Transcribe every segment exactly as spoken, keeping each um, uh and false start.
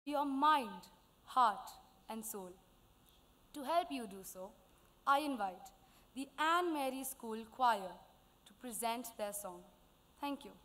your mind, heart, and soul. To help you do so, I invite the Anne Mary School Choir to present their song. Thank you.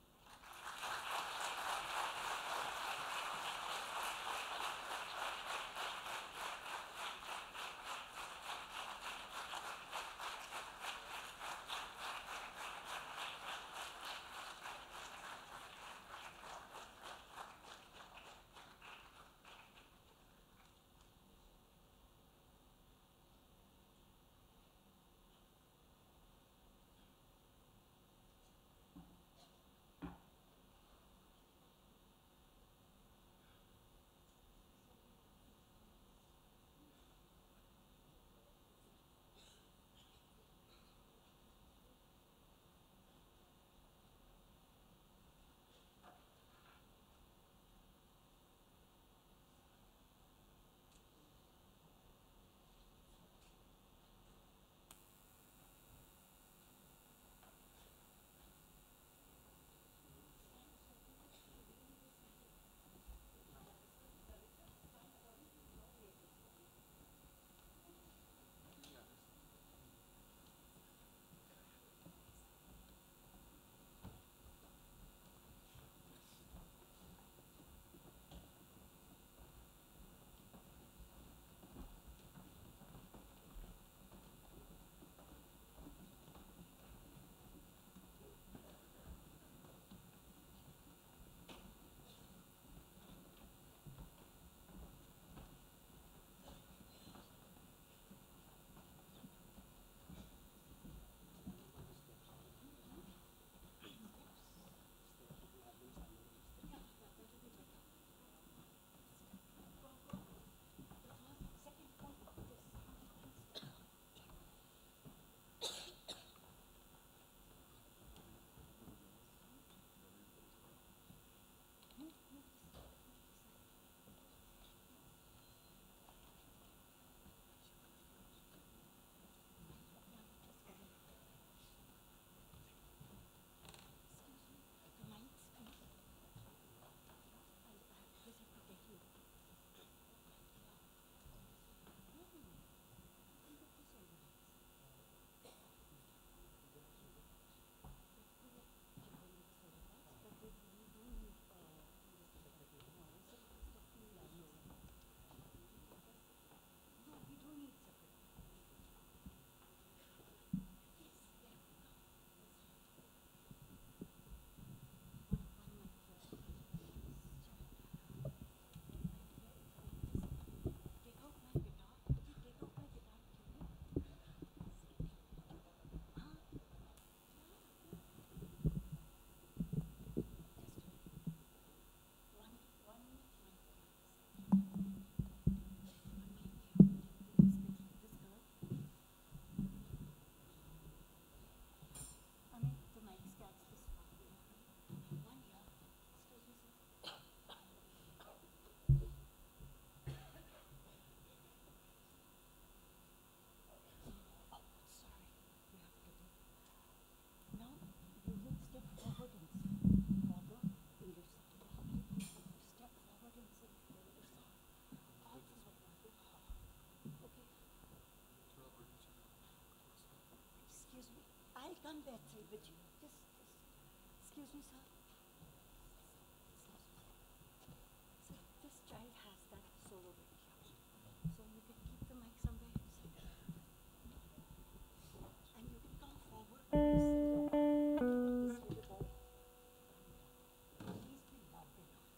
I'll come that side with you. Just, just, excuse me, sir. So this child has that solo very close. So you can keep the mic somewhere. And you can come forward and sing your part. This little boy. Please be loud enough.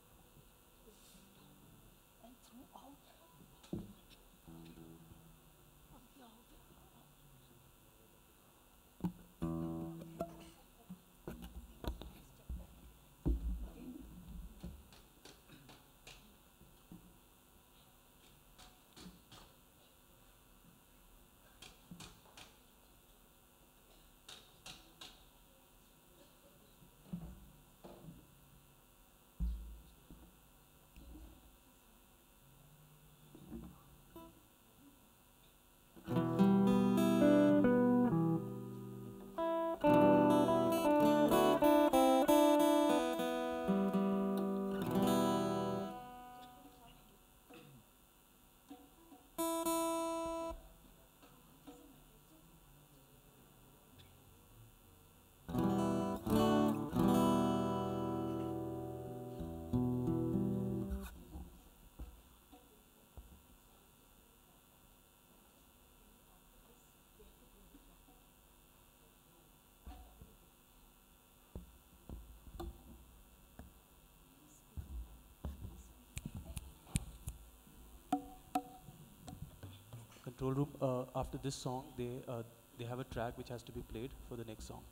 And throughout of your control room, uh, after this song, they uh, they have a track which has to be played for the next song.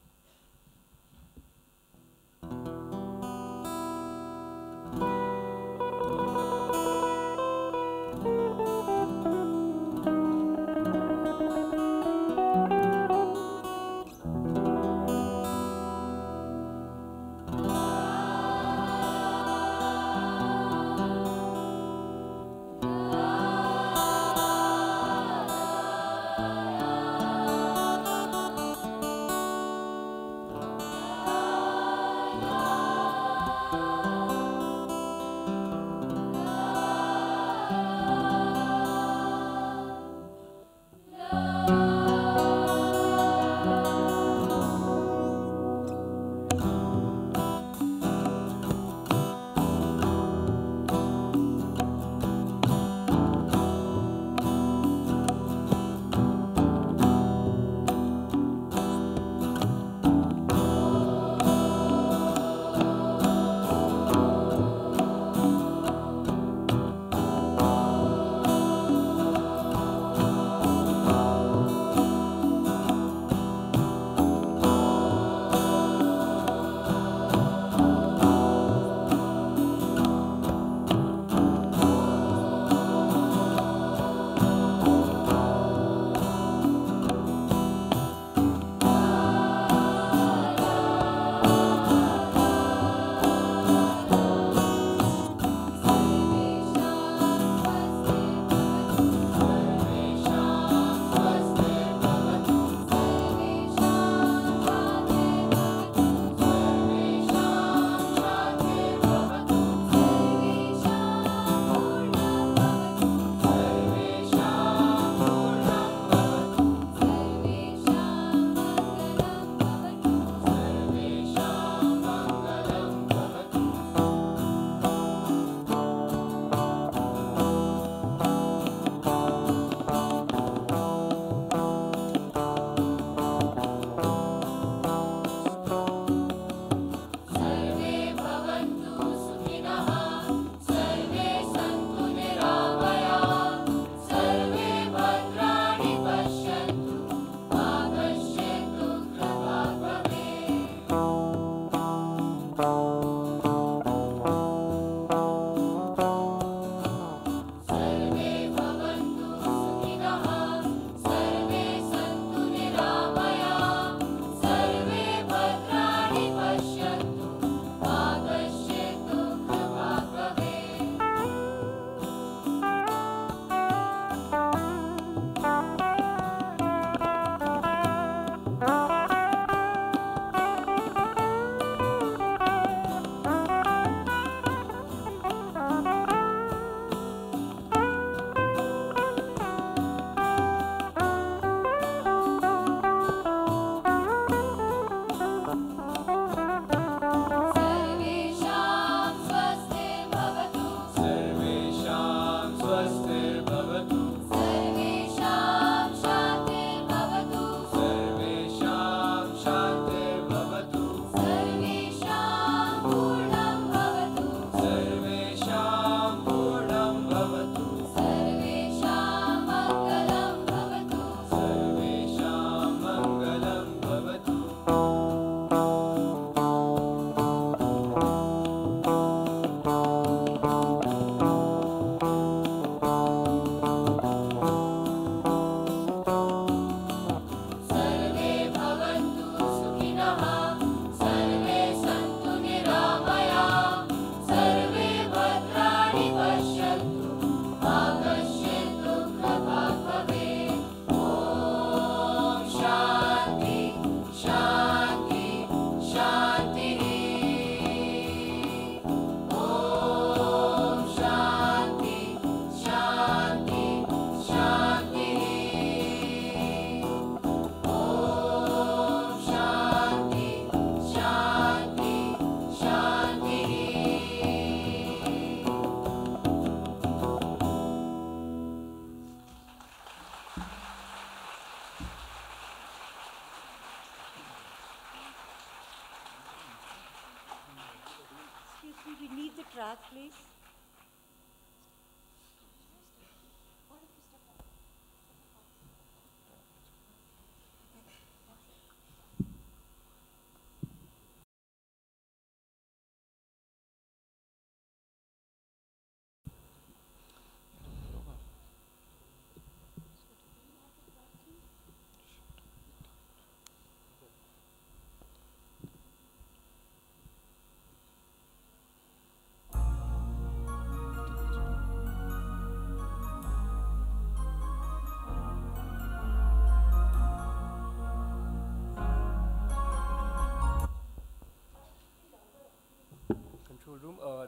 track, please?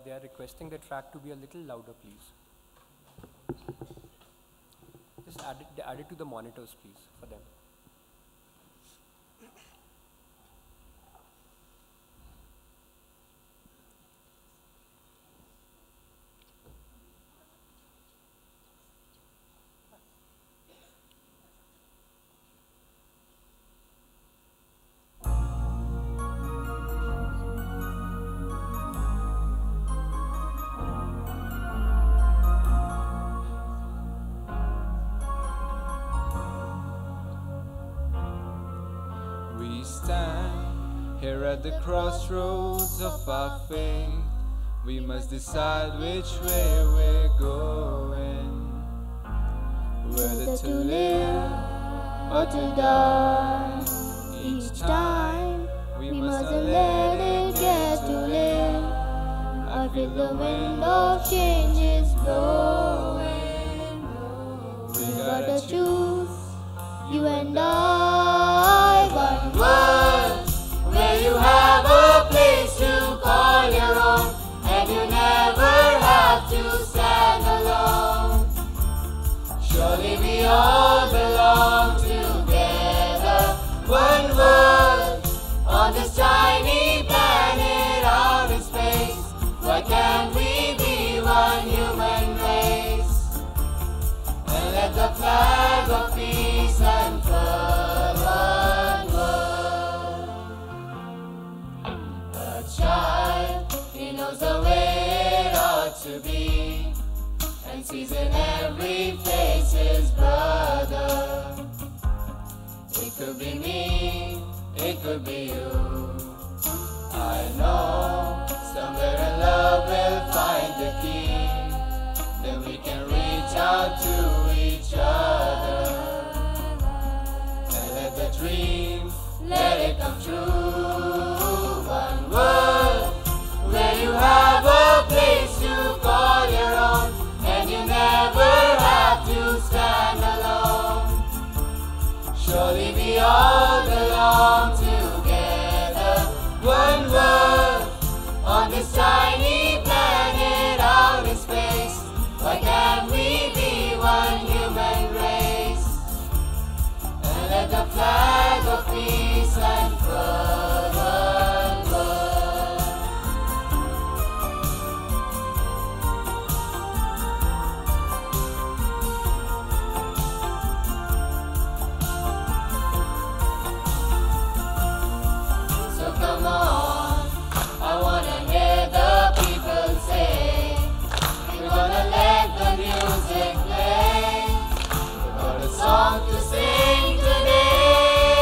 they are requesting the track to be a little louder, please. Just add it, add it to the monitors, please, for them. We stand here at the crossroads of our faith. We must decide which way we're going, whether to live or to die. Each time we must let it get to live. I feel the wind of change is blowing. We gotta choose, you and I, one world where you have a place to call your own, and you never have to stand alone. Surely we all belong together. One world on this tiny planet out in space. Why can't we be one human race? And let the flag of peace unfurl. One world. A child, he knows the way it ought to be, and sees in every face his brother. It could be me, it could be you. I know somewhere in love we'll find the key. Then we can reach out to each other and let the dream, let it come true. One world where you have a place to call your own, and you never have to stand alone. Surely we all belong together. One world on this tiny planet out in space. Why can't we be one human race? And let the flag of peace unfurl. One world. So come on, I wanna hear the people say, we're gonna let the music play. We've got a song to sing today.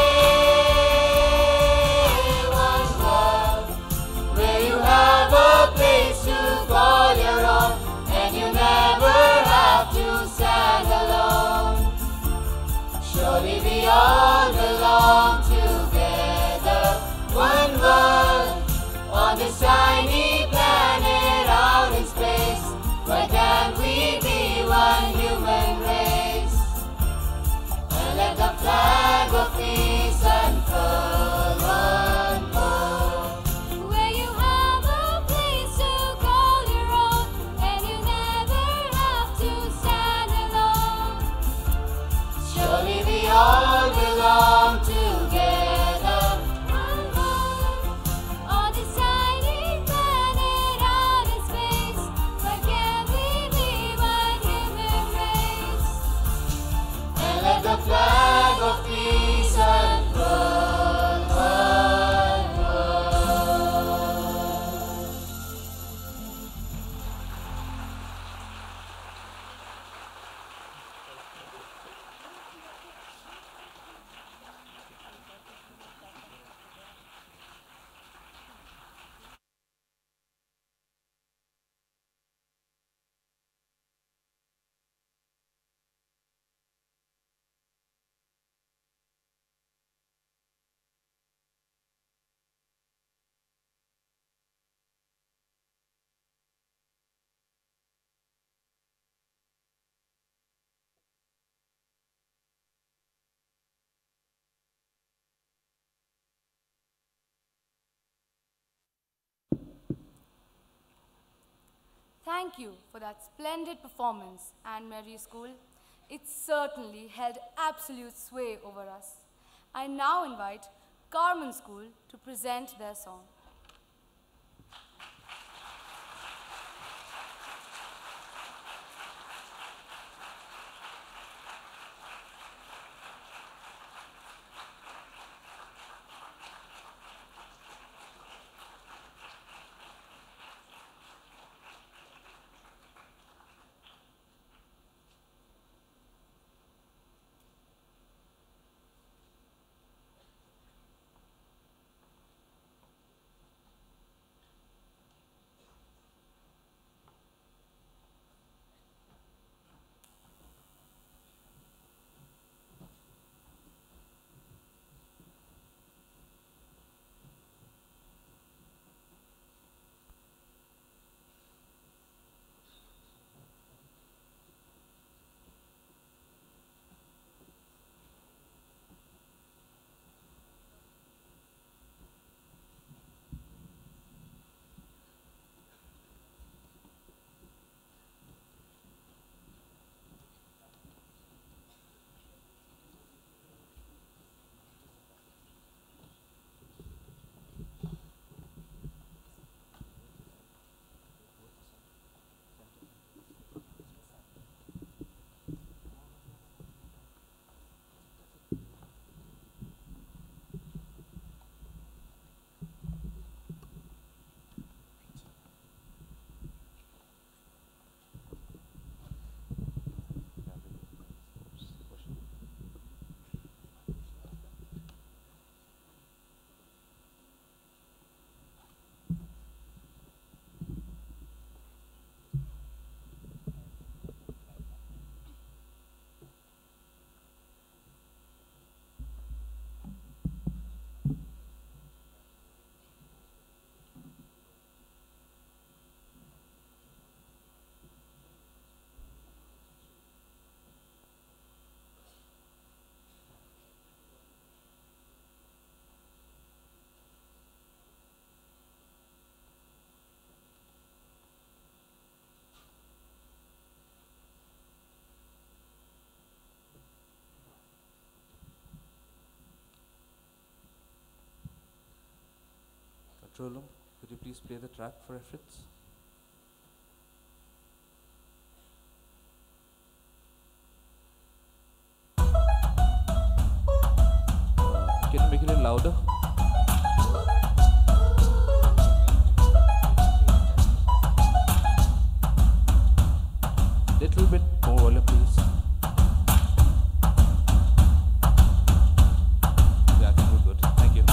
One world where you have a place to call your own, and you never have to stand alone. Surely we all belong together. One world on this tiny planet out in space. Why can't we be one human race? And let the flag of peace unfurl. One world where you have a place to call your own, and you never have to stand alone. Surely we all belong together. One world on this tiny planet out in space. Why can't we be one human race? And let the flag of peace thank you for that splendid performance, Anne Marie School. It certainly held absolute sway over us. I now invite Carmen School to present their song. Control room, could you please play the track for reference? Uh, can you make it a little louder? Little bit more volume, please. Yeah, I think we're good. Thank you.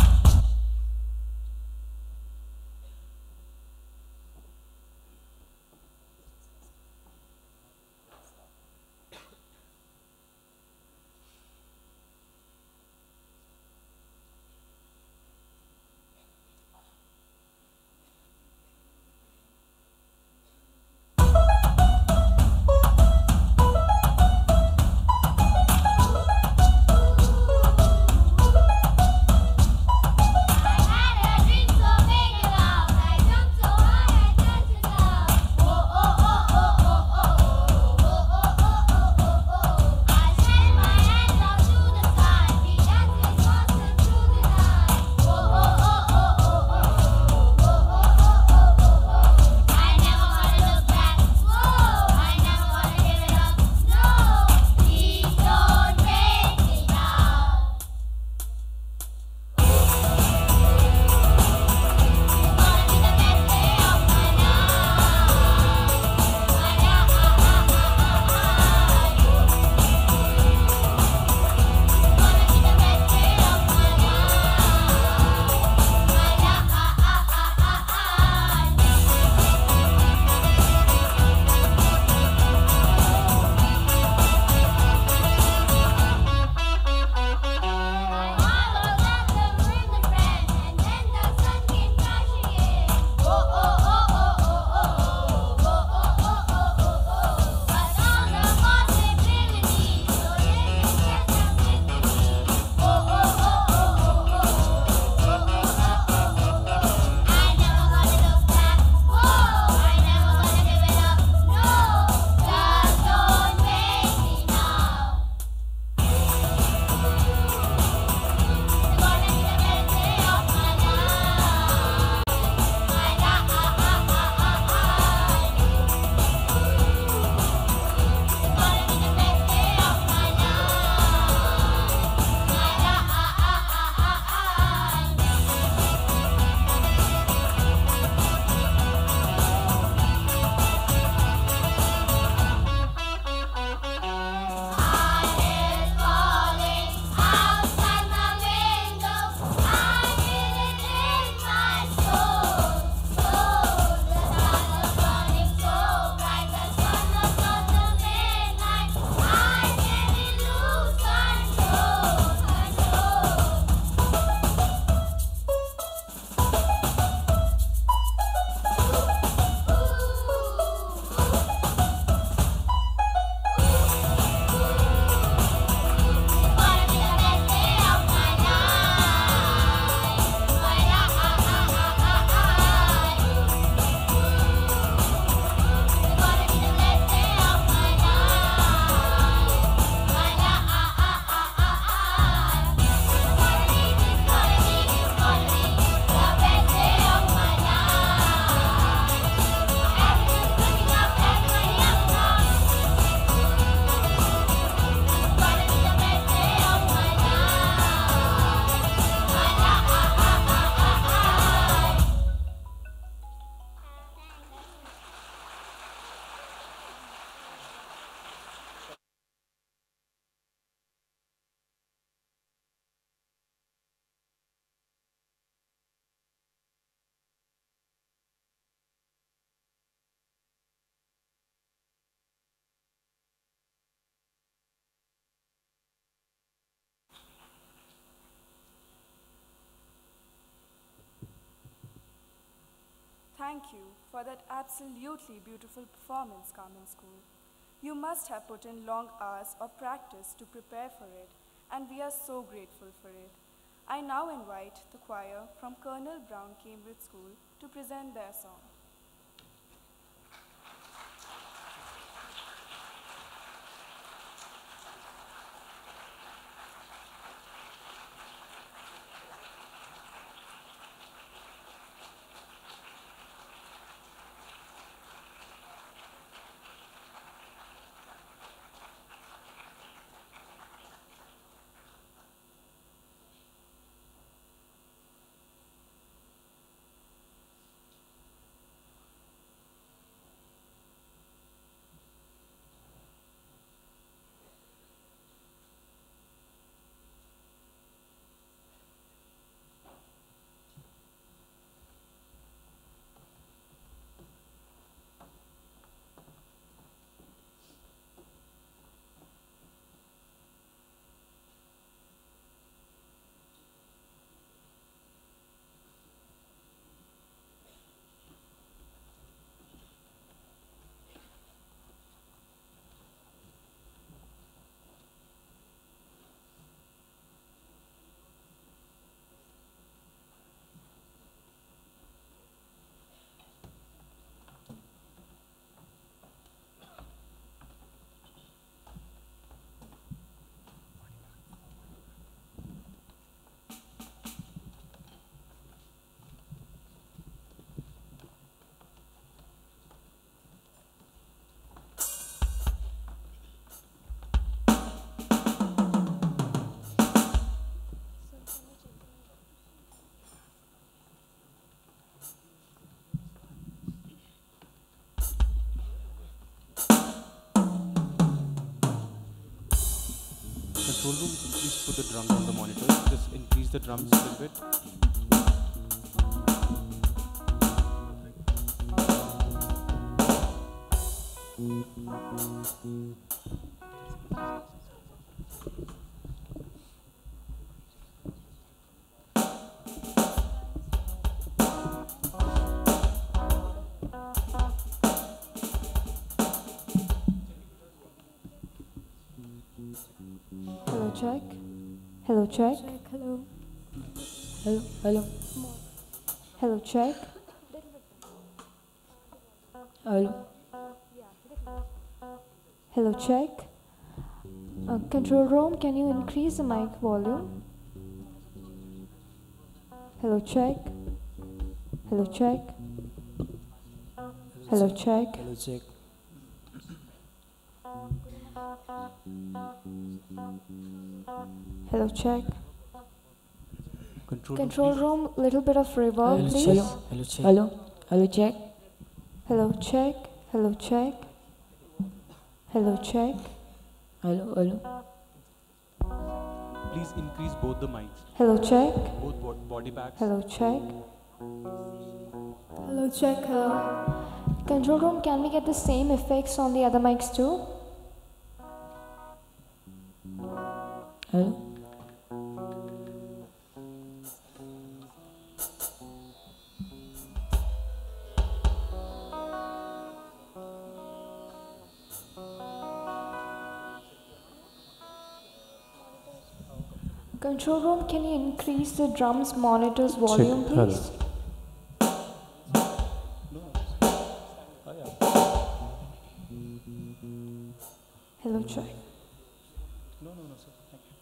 thank you for that absolutely beautiful performance, Carmen School. You must have put in long hours of practice to prepare for it, and we are so grateful for it. I now invite the choir from Colonel Brown Cambridge School to present their song. Control room, please put the drums on the monitor. Just increase the drums a little bit. Hello, check. Hello, check. Check, hello. Hello, hello. Hello, check. Hello. Hello, check. Uh, control room, can you increase the mic volume? Hello, check. Hello, check. Hello, check. Hello, check. Hello, check. Control, Control room, room, little bit of reverb, Hello, please. check. Hello, check. Hello. Hello, check. Hello, check. Hello, check. Hello, check. Hello, hello. please increase both the mics, Hello, check. both bo- body backs. Hello, check. Hello, check, hello. Control room, can we get the same effects on the other mics too? Hello? Control room, can you increase the drums monitor's volume, Hello. please? Hello, check. No, no, no, sir. Thank you.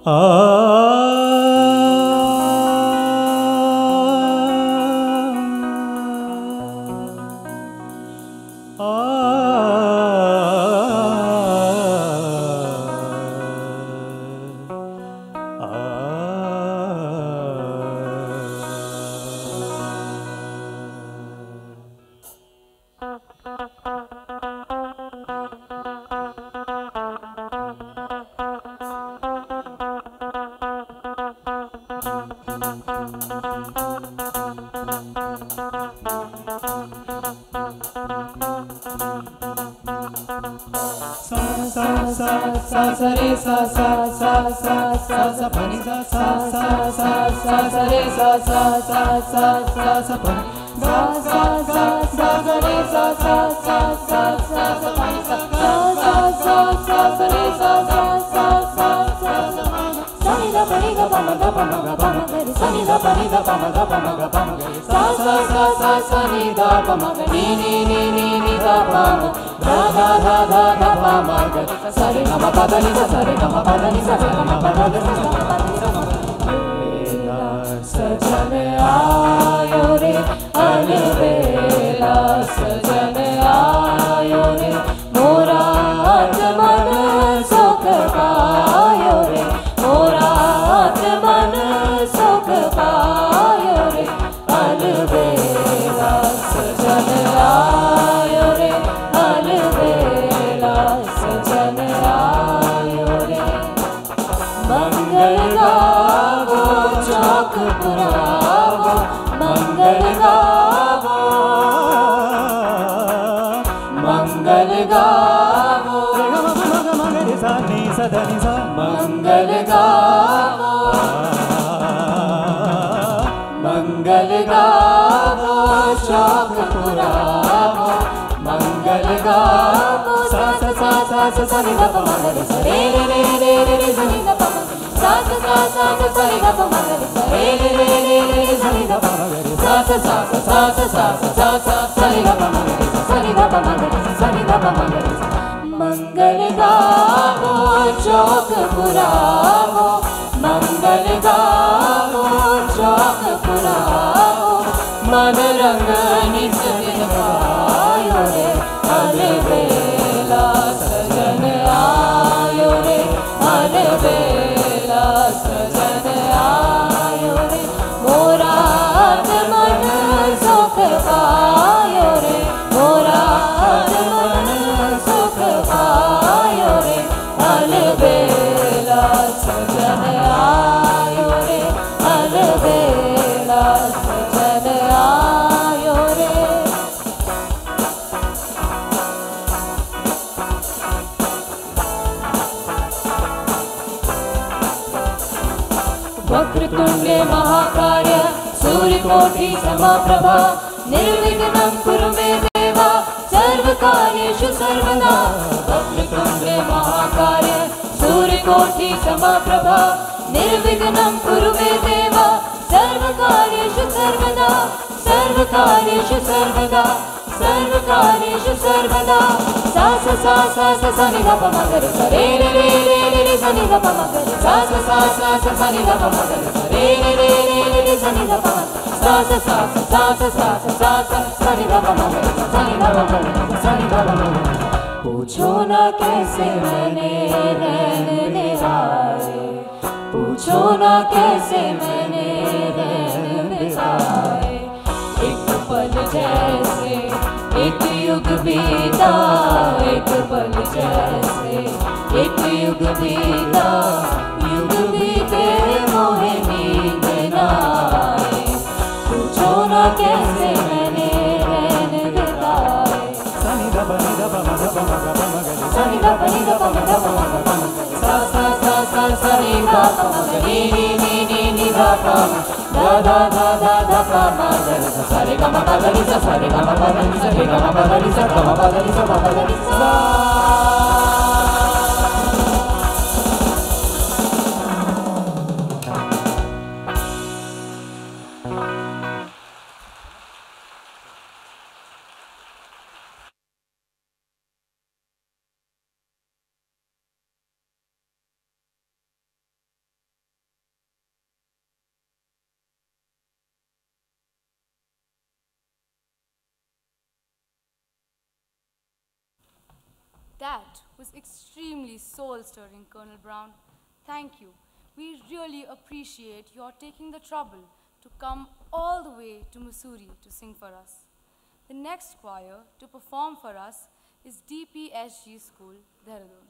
सजन आयो रे अलबेला सजन आयो रे मोरा मन सुख पायो रे मोरा मन सुख पायो रे अलबेला सजन आयो रे अलबेला सजन आयो रे मंगल गावो चौक पुरावो मंगल गावो मंगल गावो मंगल गावो मंगल गावो चौक पुरावो मंगल गावो सा सा सा सा सा सा नि ध प मंगल सा रे रे रे रे रे रे सा नि ध प सा सा सा सा सा सा नि ध प मंगल सा रे रे रे रे रे रे सा नि ध प मंगल सा सा सा सा सा सा सा सा सा सा नि ध प मंगल सा नि ध प मंगल सा नि ध प मंगल मंगल गावो चौक पुरावो मंगल गावो चौक पुरावो मन रंग निज दिन पायो रे अलबेला सजन आयो रे अलबेला सजन आयो रे मोरा मन सुख पायो रे मोरा मन सुख पायो रे अलबेला सजन आयो रे अलबेला सजन आयो रे वक्रतुण्डे महाकाय सूर्यकोटि समप्रभा निर्विघ्नं कुरु मे देवा सर्वकार्येषु सर्वदा वक्रतुण्डे महाकाय सूर्यकोटि समप्रभा निर्विघ्नं कुरु मे देवा सर्वकार्येषु सर्वदा सर्वकार्येषु सर्वदा सर्वकार्येषु सर्वदा सा सा सा सा सा सा नि ध प मगर सा रे रे रे रे रे रे सा नि ध प मगर सा सा सा सा सा सा नि ध प मगर सा रे रे रे रे रे रे सा नि ध प मगर सा सा सा सा सा सा सा सा सा सा नि ध प मगर सा नि ध प मगर सा नि ध प मगर पूछो ना कैसे मैंने रैन निहारे पूछो ना कैसे मैंने रैन बिताए एक पल जैसे एक युग बीता एक पल जैसे एक युग बीता युग बीते मोहे नींद न आए पूछो ना कैसे मैंने रैन बिताए सनि ध प नि ध प म ध प म ग प म ग सनि ध प नि ध प म ध प म ग प म सा सा सा सा सा नि ध प म ग नि नि नि नि नि ध प म ध ध ध ध ध प म ग सा रे ग म प ध नि सा सा रे ग म प ध नि सा रे ग म प ध नि सा ग म प ध नि सा म प ध नि सा That was extremely soul-stirring, Colonel Brown. Thank you. We really appreciate your taking the trouble to come all the way to Missouri to sing for us. The next choir to perform for us is D P S G School, Dehradun.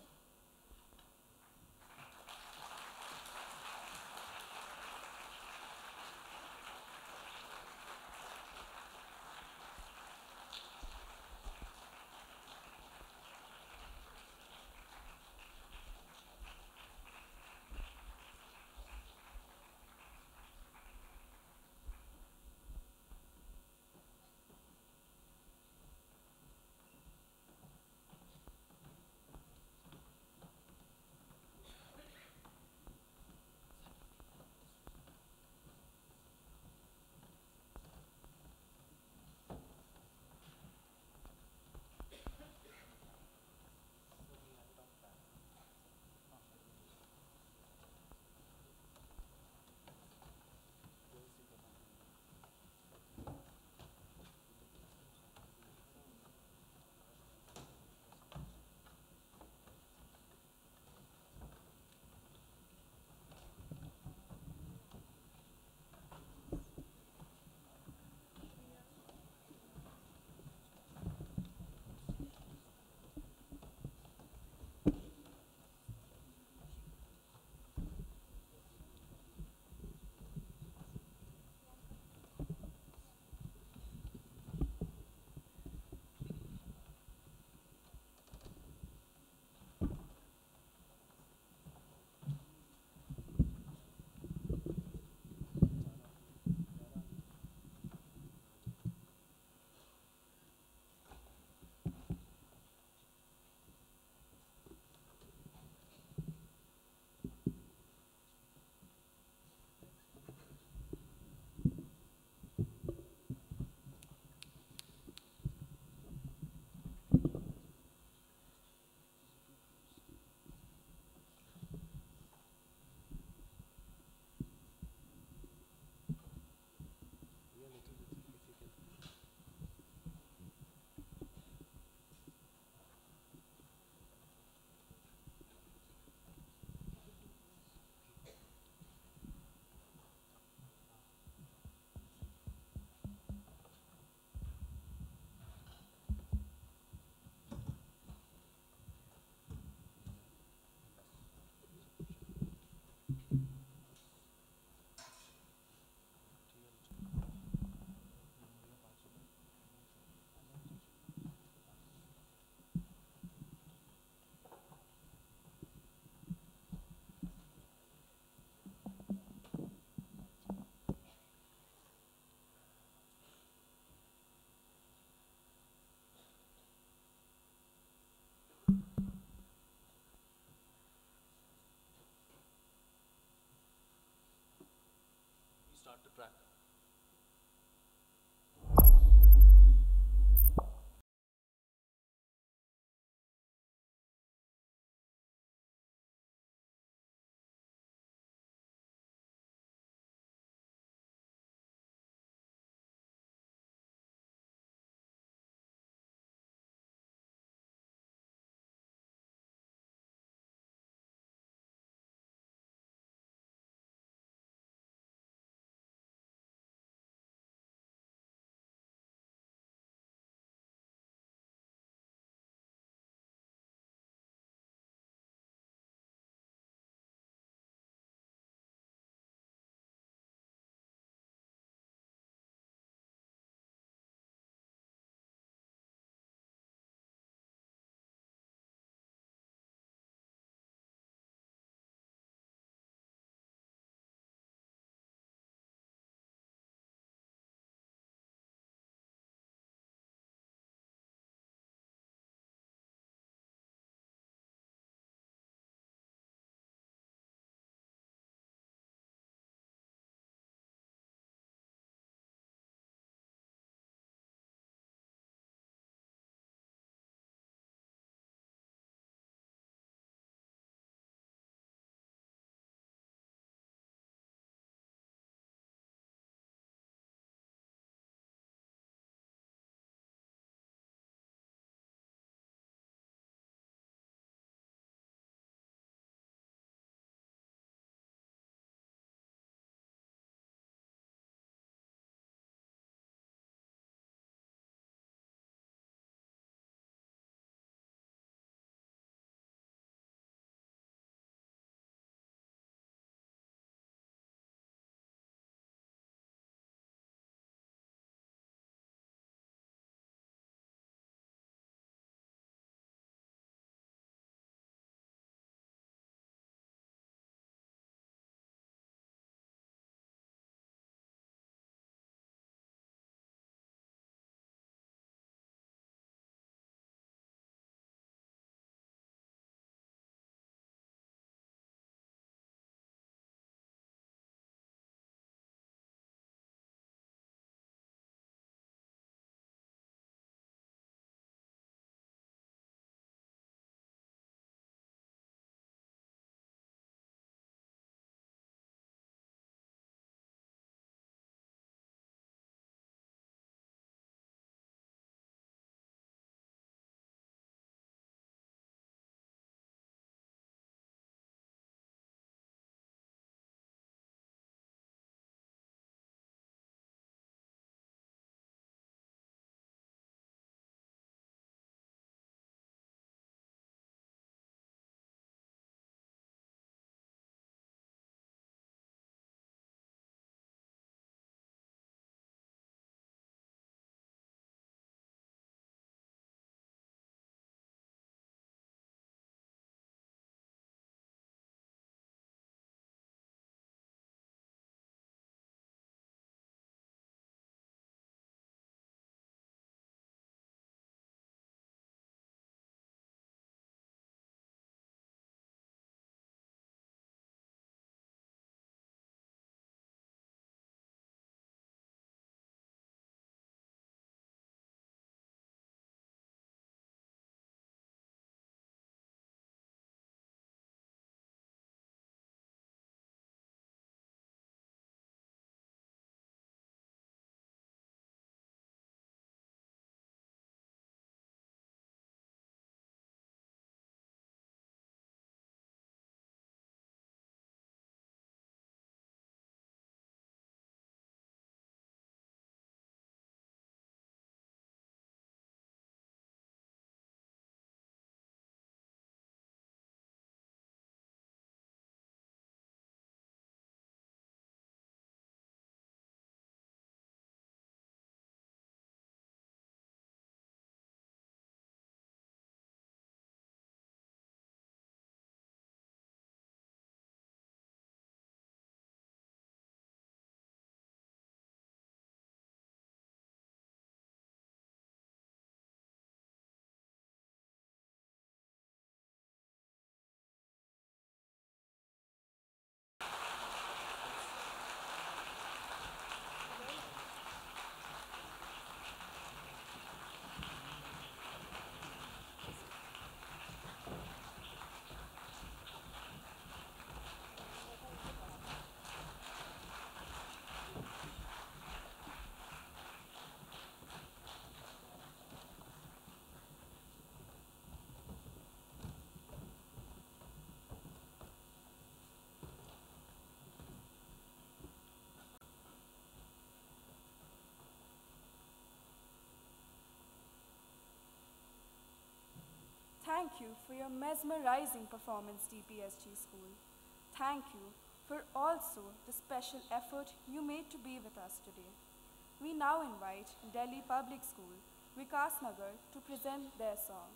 Thank you for your mesmerizing performance, D P S G School. Thank you for also the special effort you made to be with us today. We now invite Delhi Public School, Vikas Nagar, to present their song.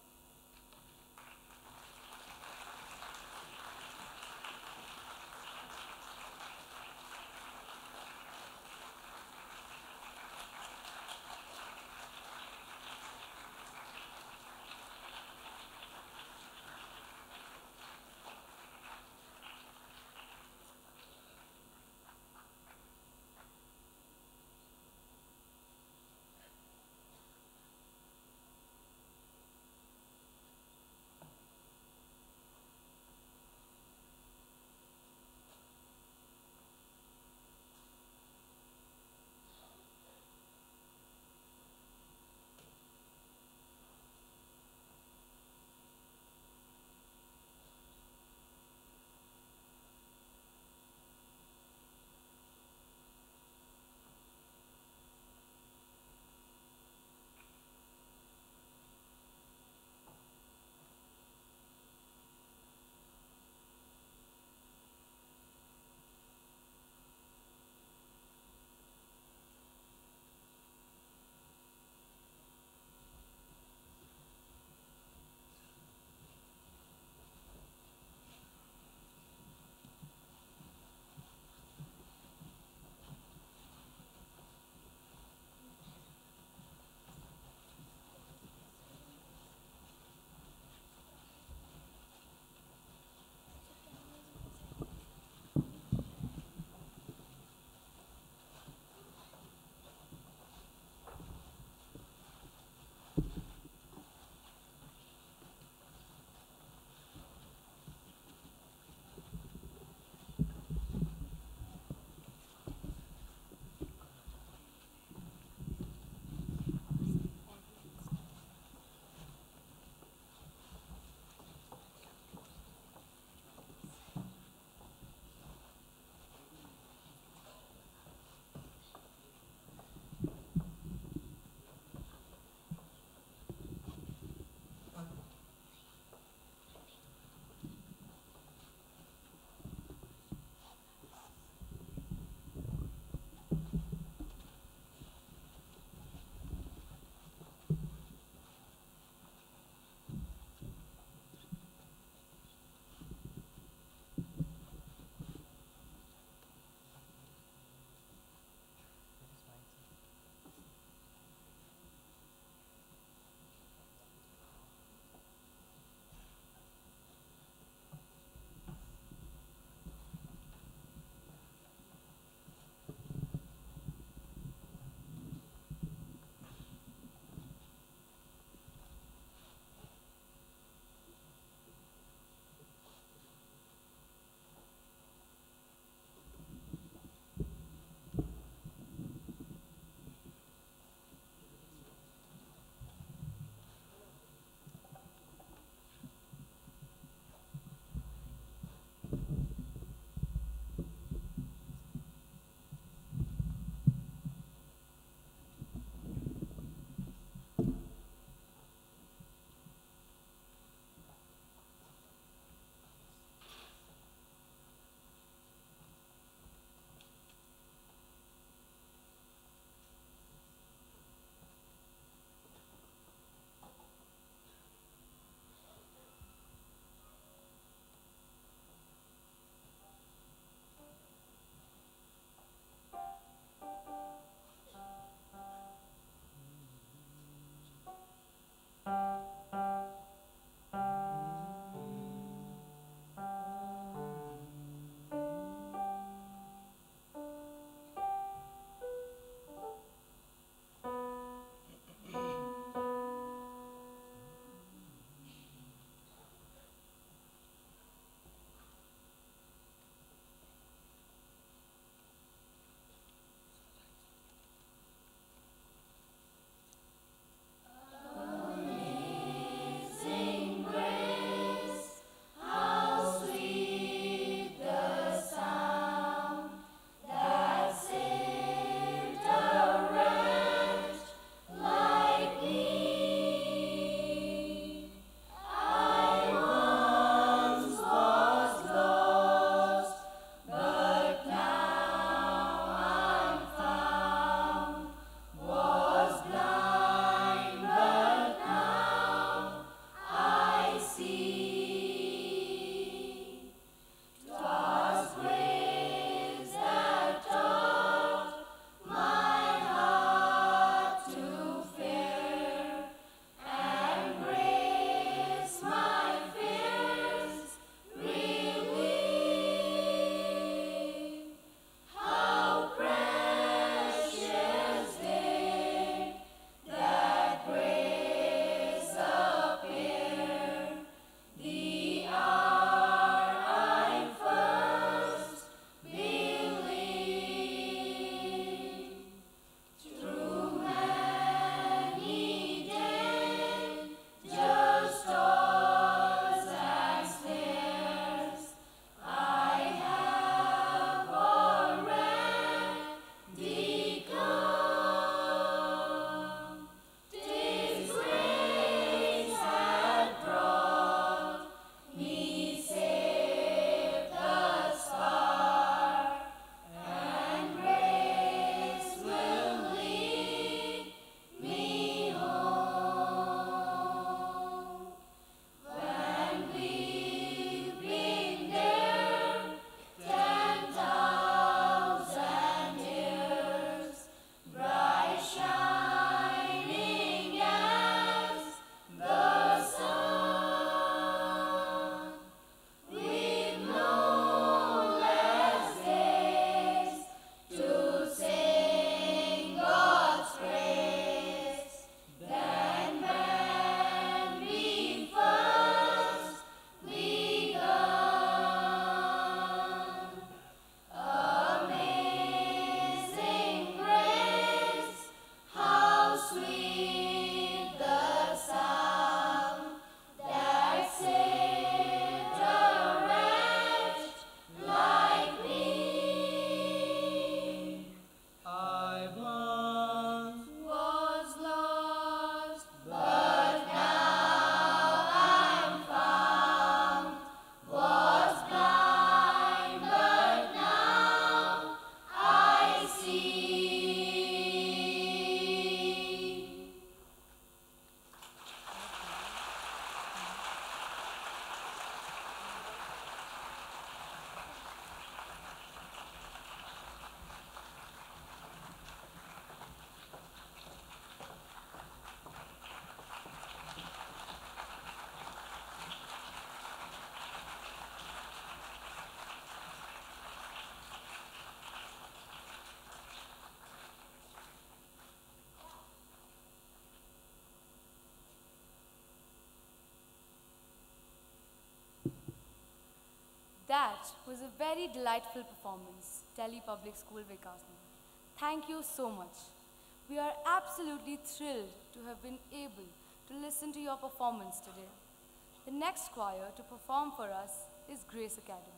That was a very delightful performance, Delhi Public School Vikasna. Thank you so much. We are absolutely thrilled to have been able to listen to your performance today. The next choir to perform for us is Grace Academy.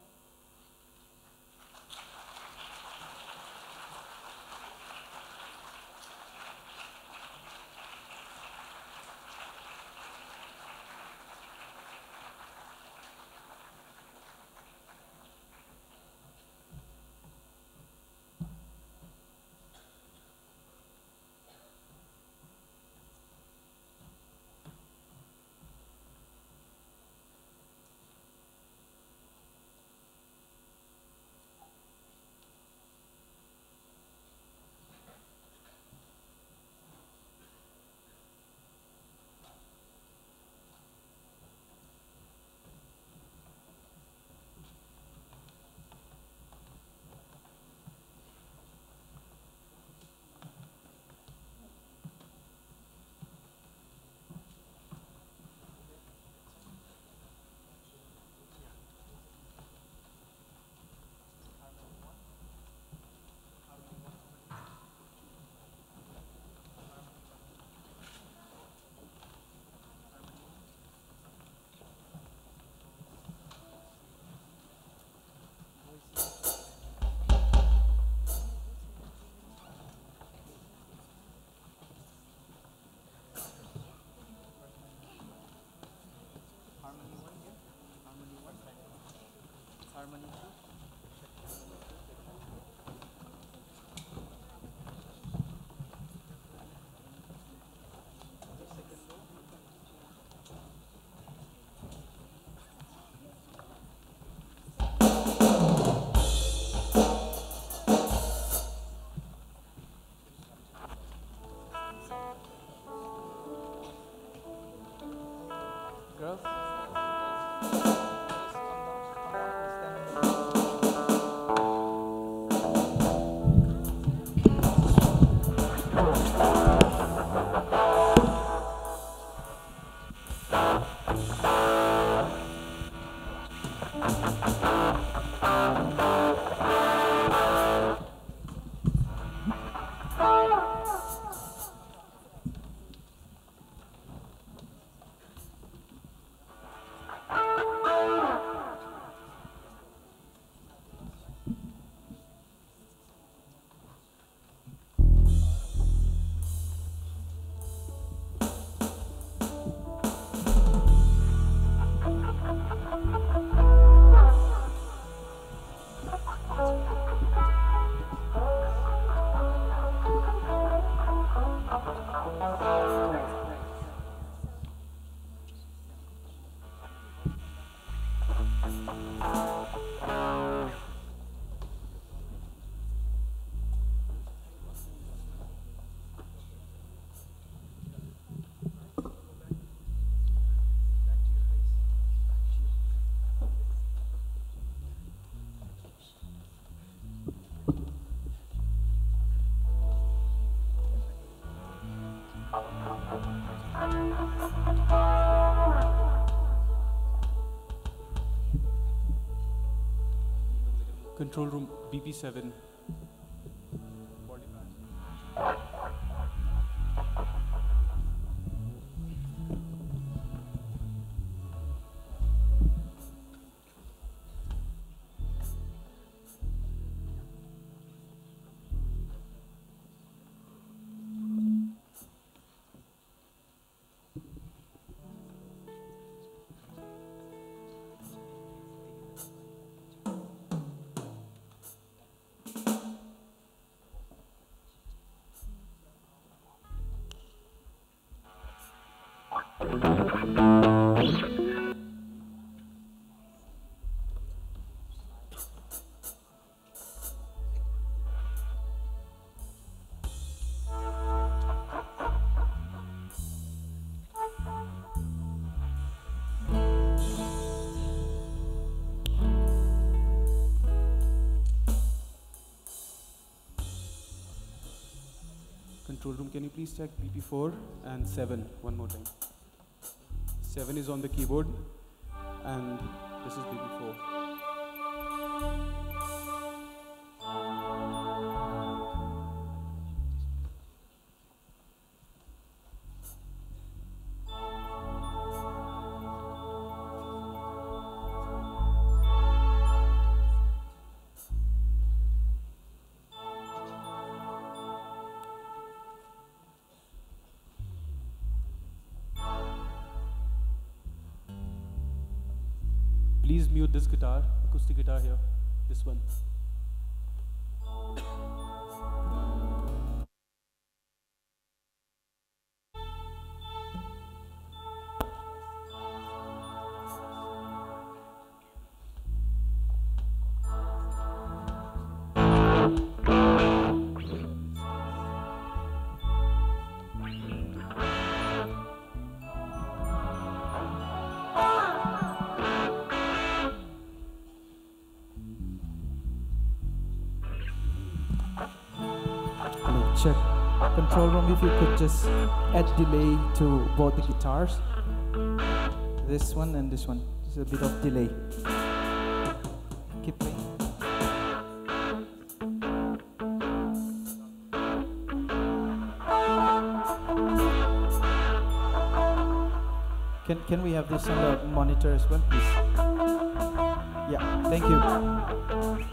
Control room B P seven. Control room, can you please check B P four and seven one more time? seven is on the keyboard and this is B P four. Please mute this guitar, acoustic guitar here, this one. Check. Control room, if you could just add delay to both the guitars. This one and this one. There's a bit of delay. Keep playing. Can, can we have this on the monitor as well, please? Yeah, thank you.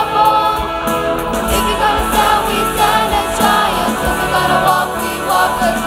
Walk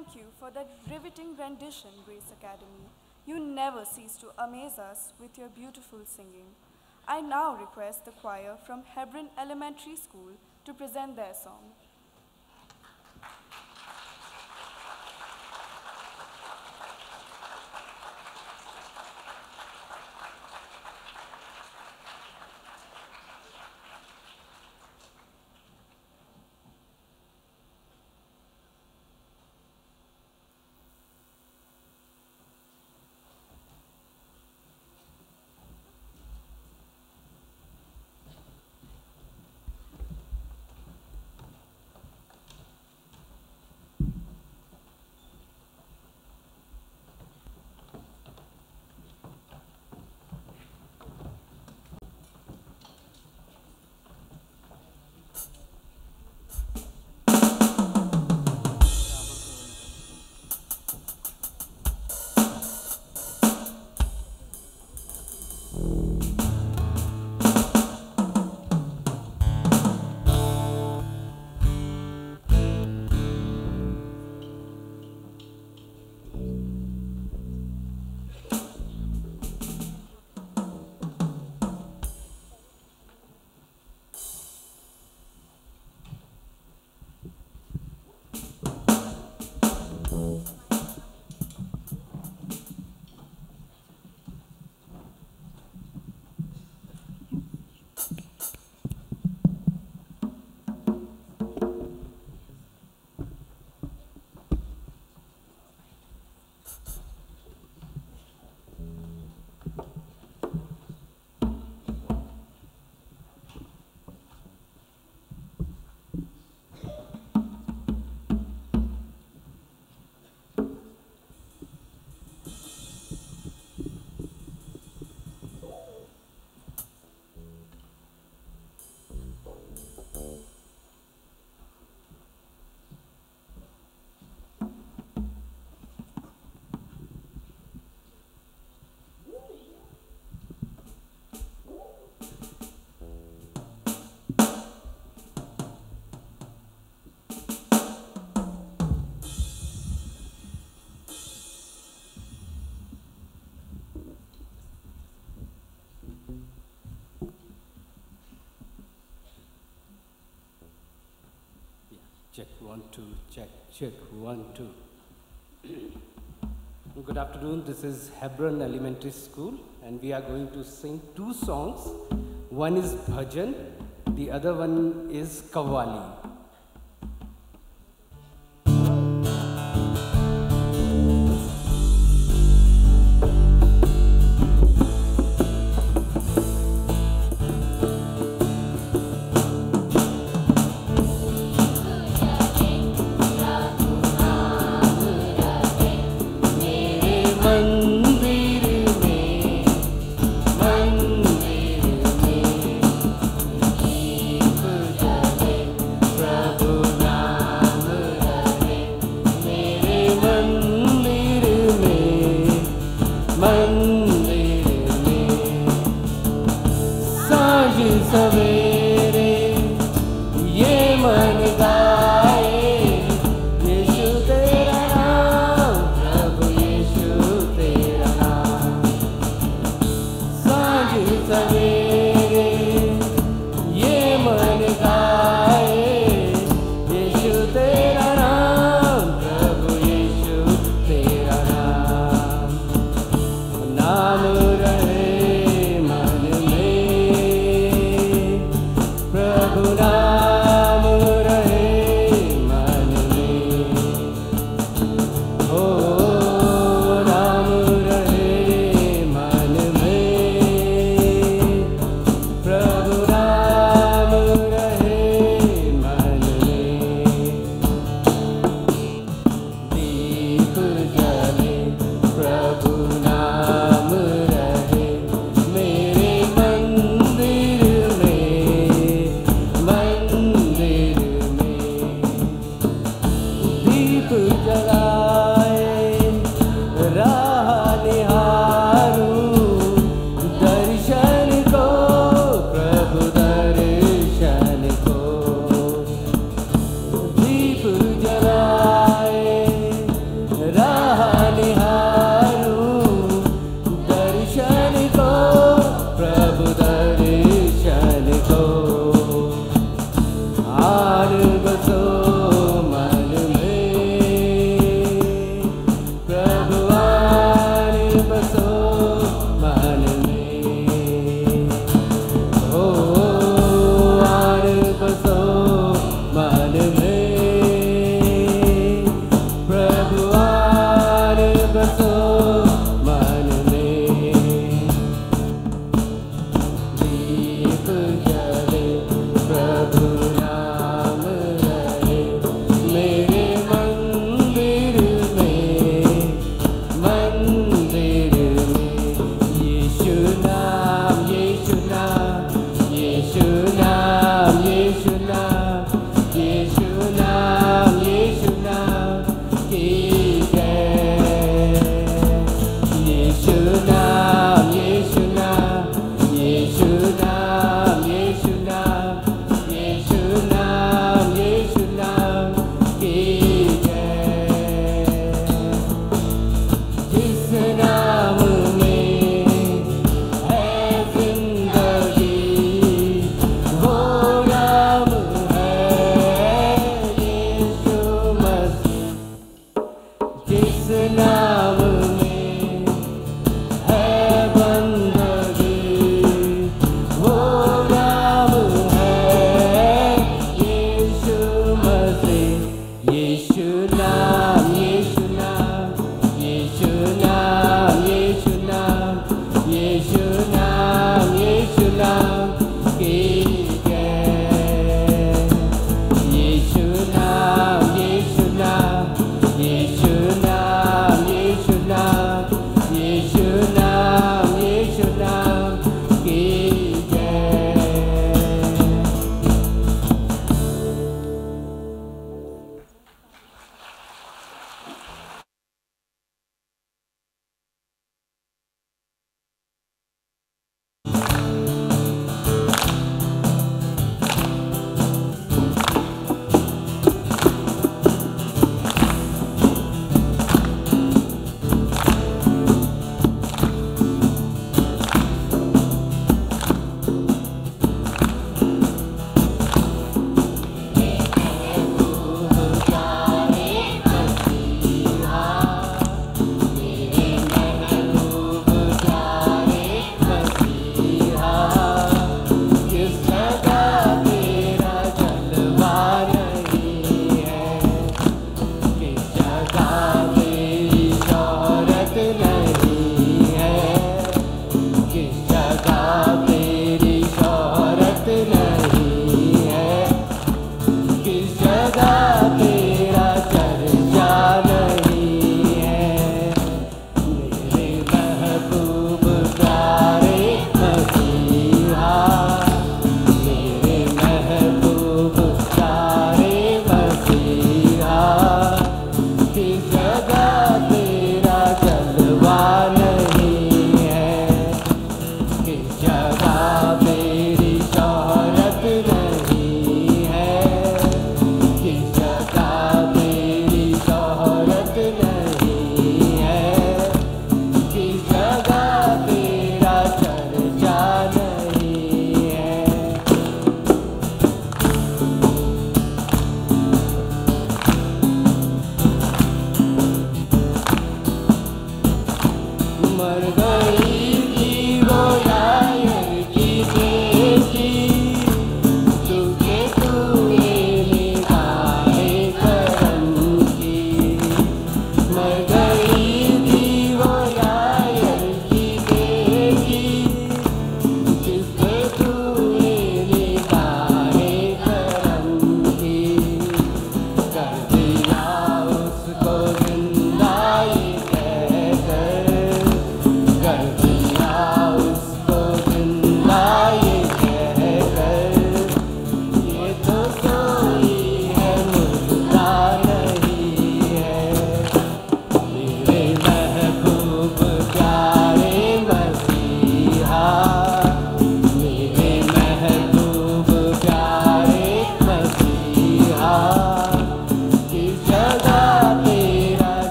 Thank you for that riveting rendition, Grace Academy. You never cease to amaze us with your beautiful singing. I now request the choir from Hebron Elementary School to present their song. Check, one, two, check, check, one, two. Good afternoon, this is Hebron Elementary School, and we are going to sing two songs. One is Bhajan, the other one is Kawali. Prabhu Naam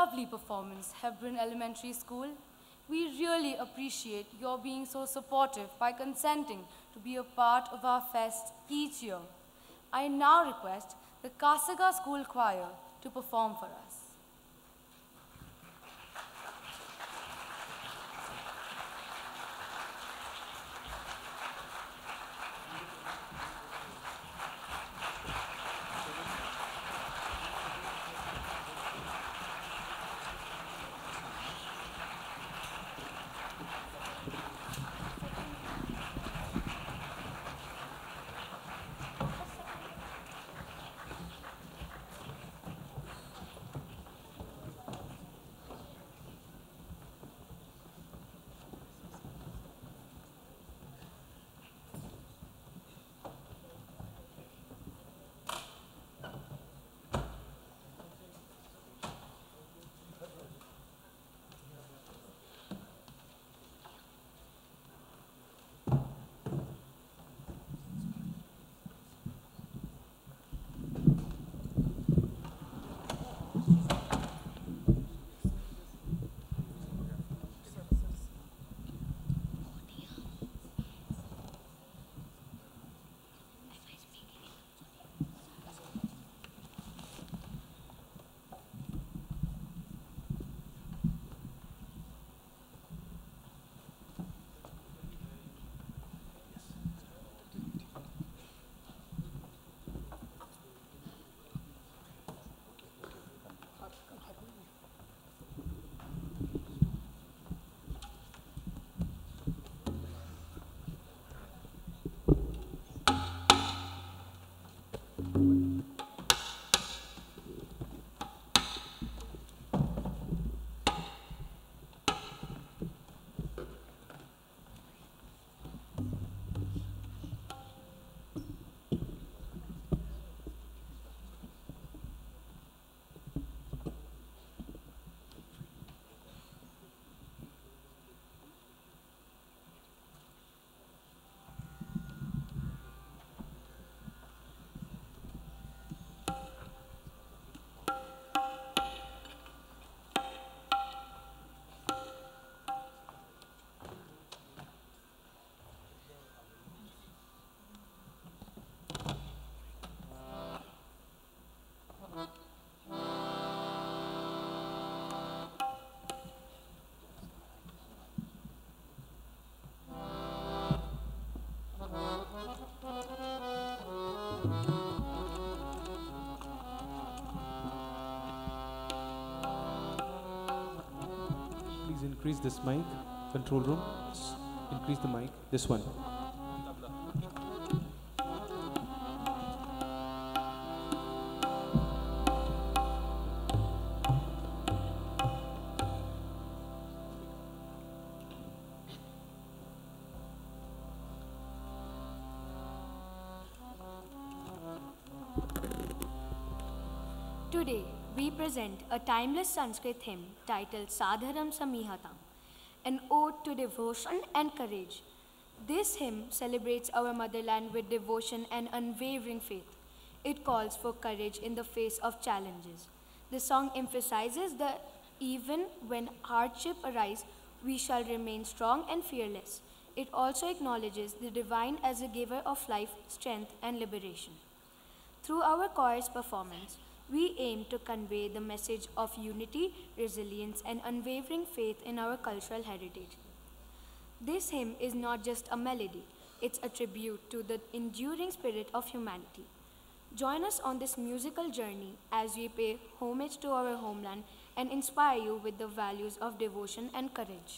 lovely performance, Hebron Elementary School. We really appreciate your being so supportive by consenting to be a part of our fest each year. I now request the Kasaga School Choir to perform for us. Please increase this mic, control room. Increase the mic, this one. Today, we present a timeless Sanskrit hymn titled Sadharam Samihatam, an ode to devotion and courage. This hymn celebrates our motherland with devotion and unwavering faith. It calls for courage in the face of challenges. The song emphasizes that even when hardship arise, we shall remain strong and fearless. It also acknowledges the divine as a giver of life, strength, and liberation. Through our choir's performance, we aim to convey the message of unity, resilience, and unwavering faith in our cultural heritage. This hymn is not just a melody, it's a tribute to the enduring spirit of humanity. Join us on this musical journey as we pay homage to our homeland and inspire you with the values of devotion and courage.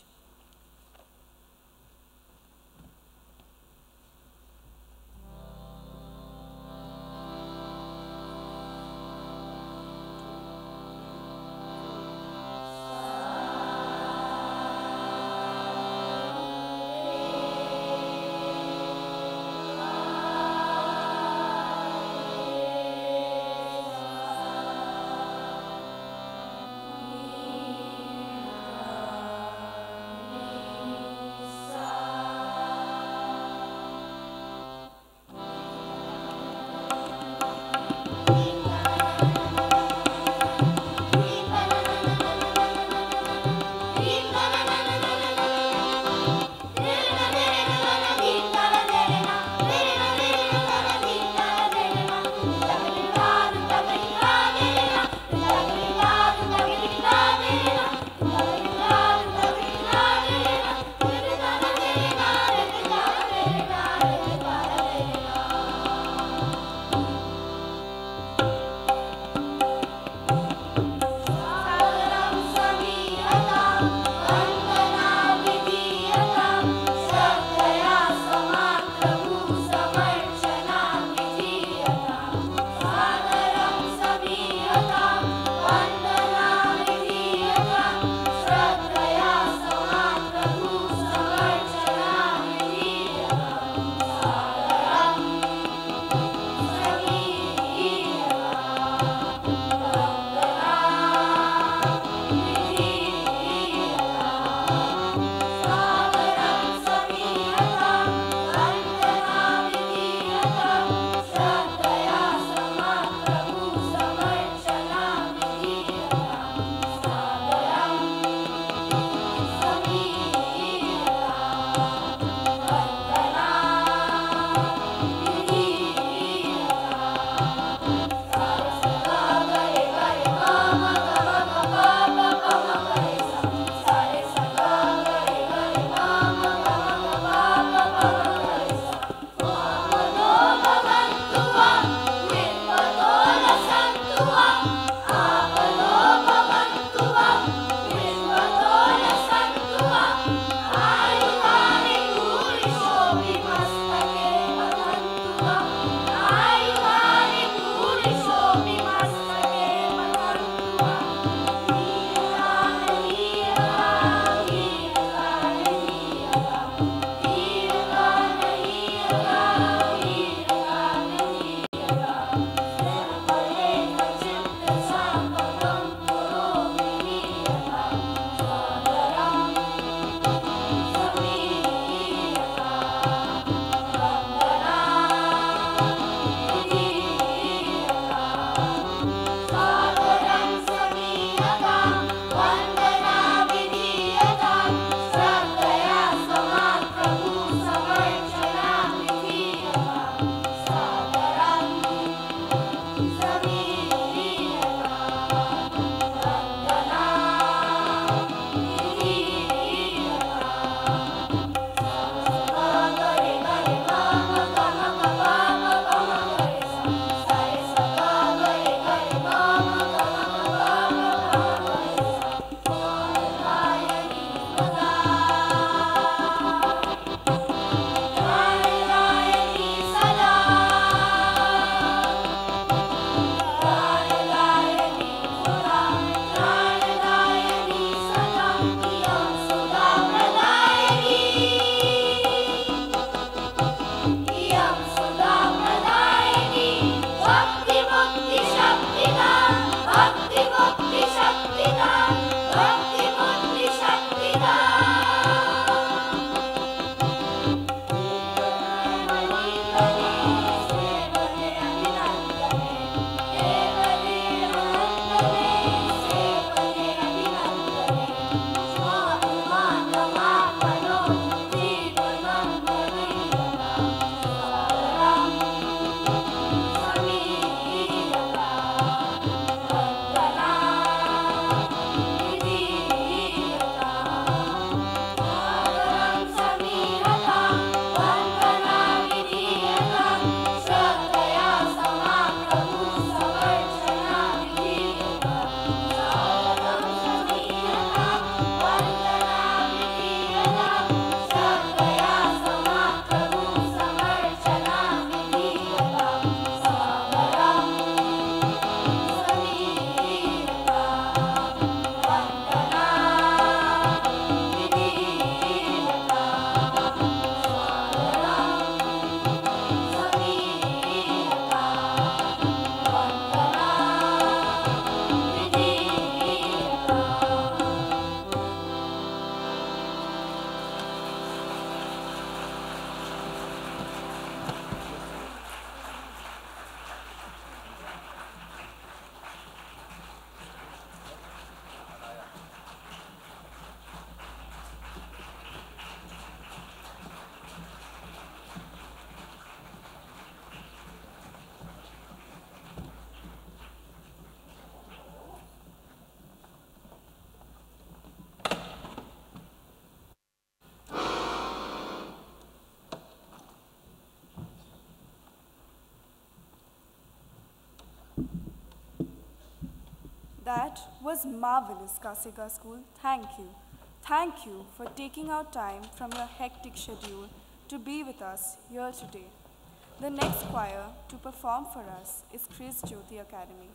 That was marvelous, Kasika School. Thank you. Thank you for taking out time from your hectic schedule to be with us here today. The next choir to perform for us is Chris Jyoti Academy.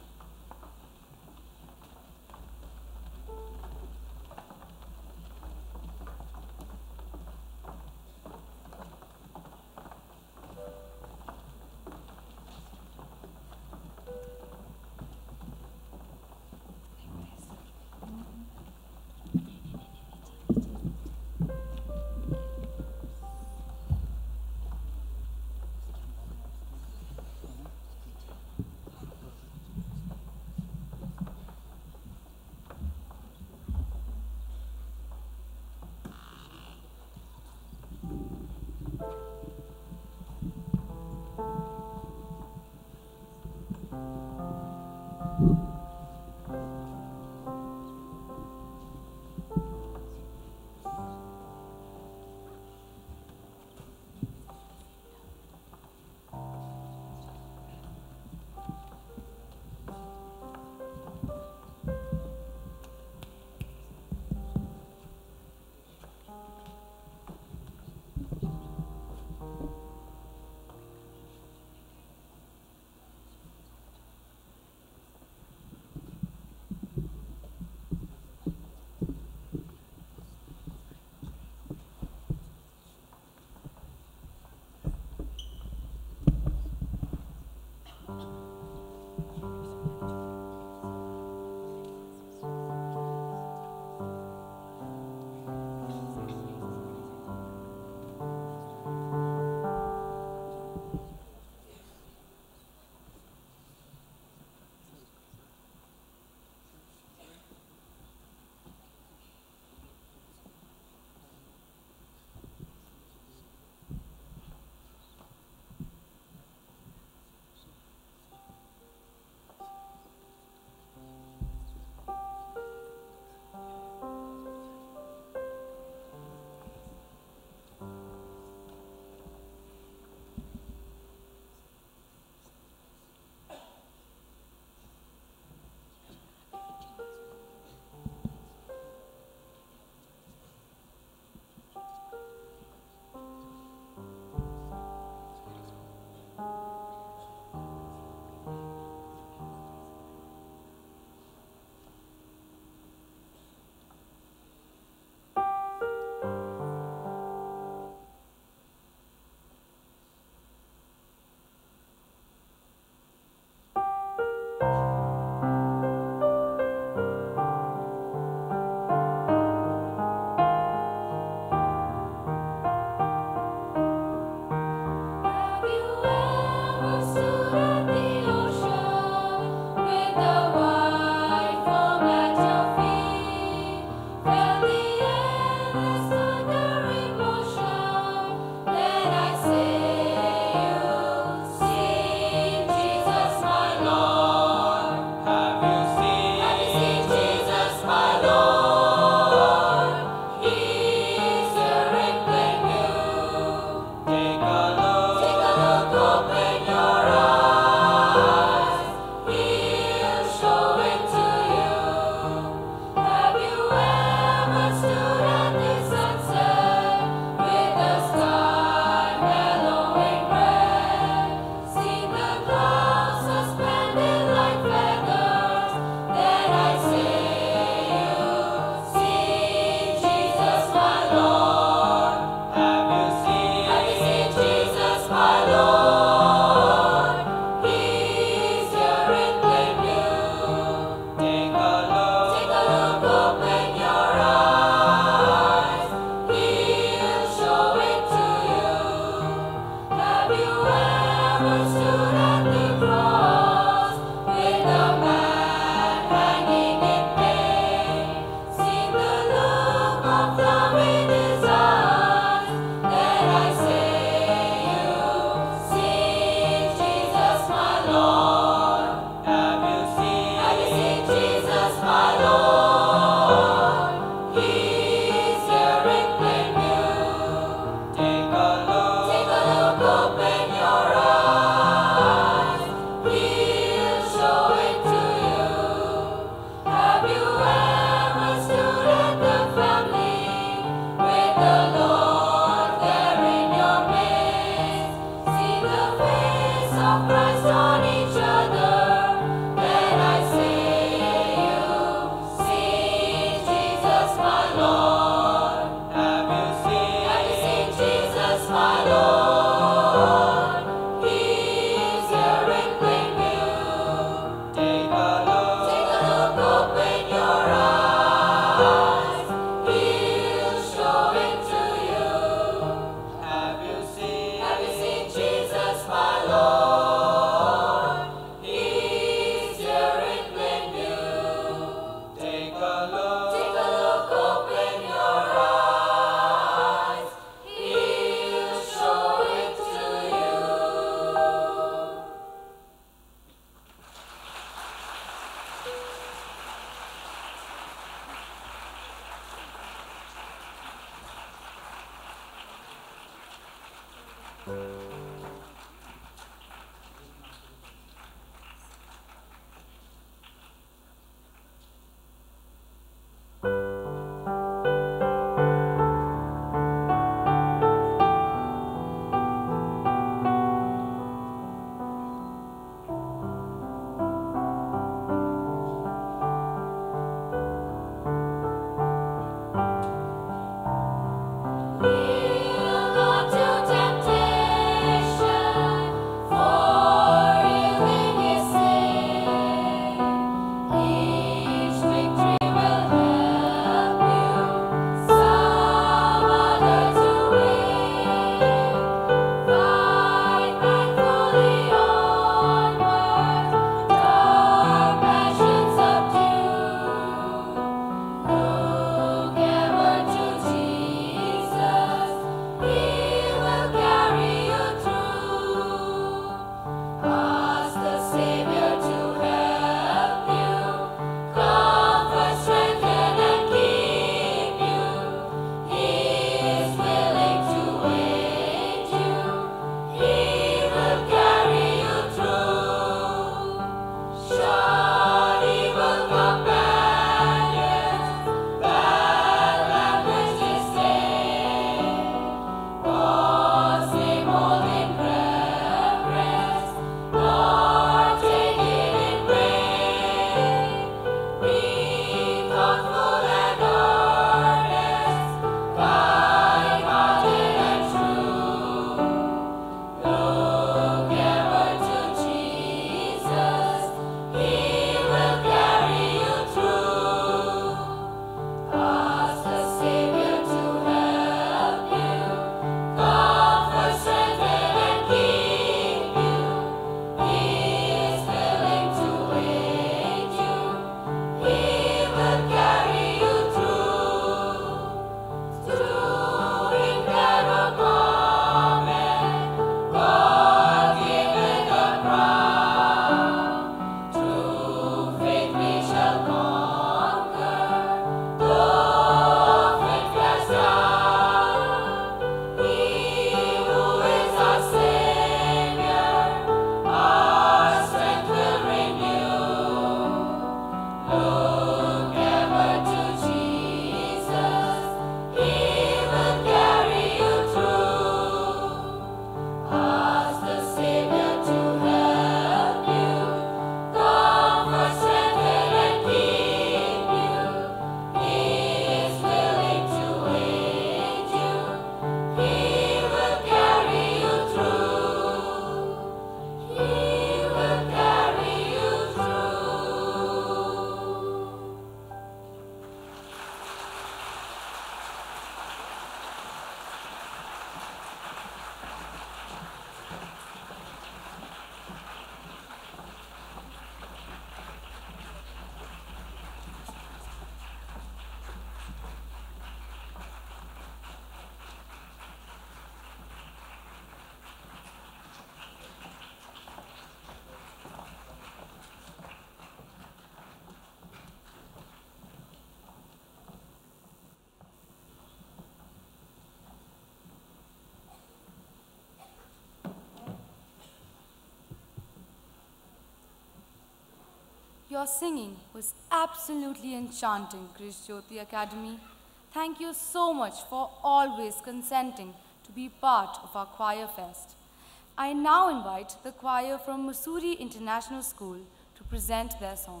Your singing was absolutely enchanting, Krish Jyoti Academy. Thank you so much for always consenting to be part of our choir fest. I now invite the choir from Mussoorie International School to present their song.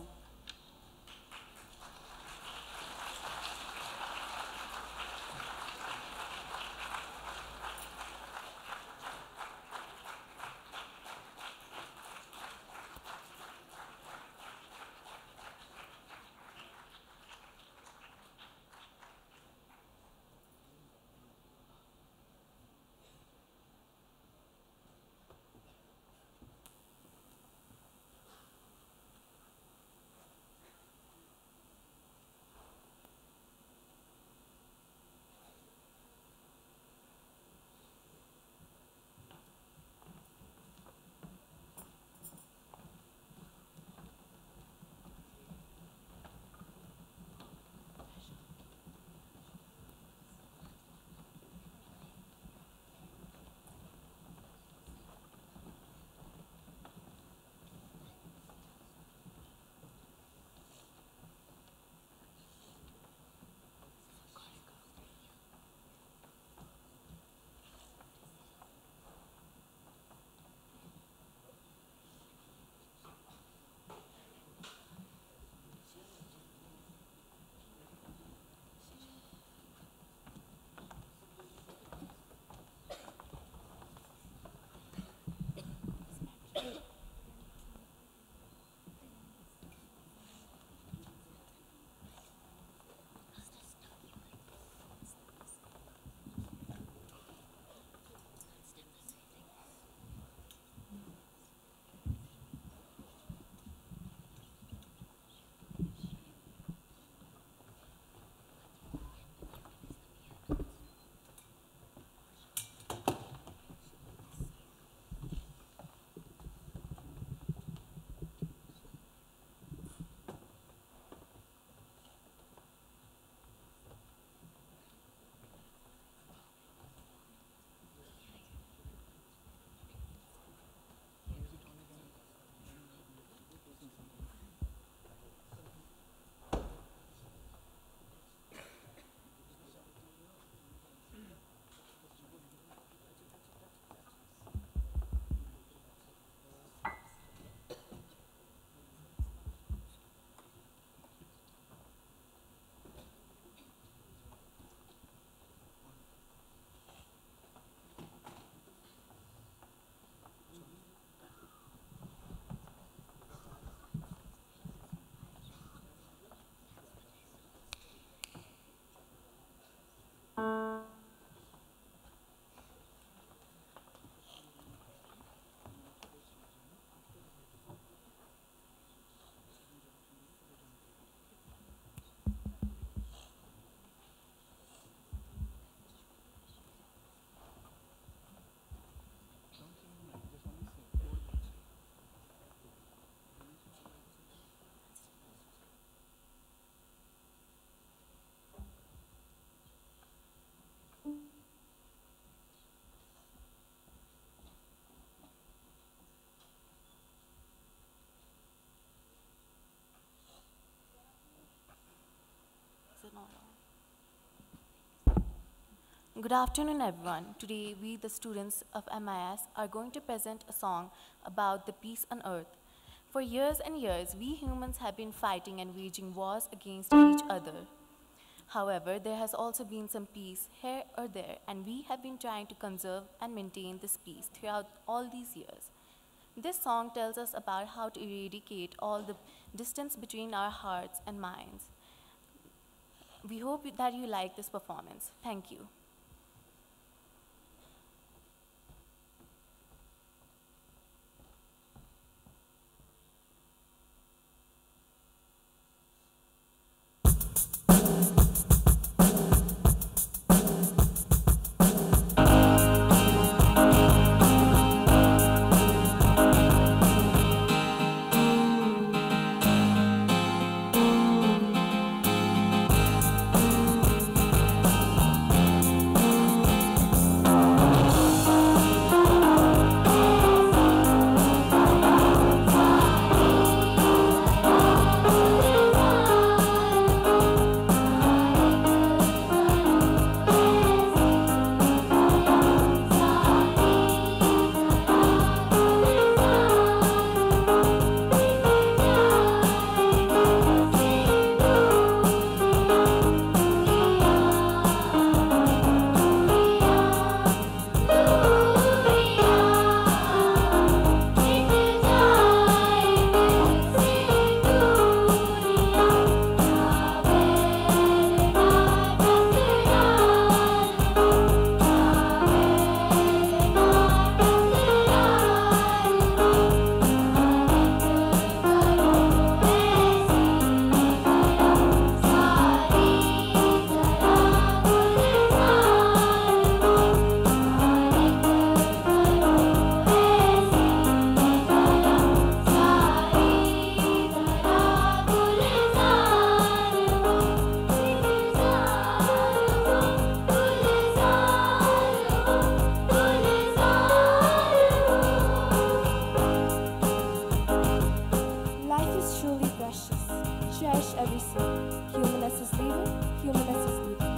Good afternoon, everyone. Today, we, the students of M I S, are going to present a song about the peace on earth. For years and years, we humans have been fighting and waging wars against each other. However, there has also been some peace here or there, and we have been trying to conserve and maintain this peace throughout all these years. This song tells us about how to eradicate all the distance between our hearts and minds. We hope that you like this performance. Thank you. Thank precious. Cherish every soul. Humanness is leaving, humanness is leaving.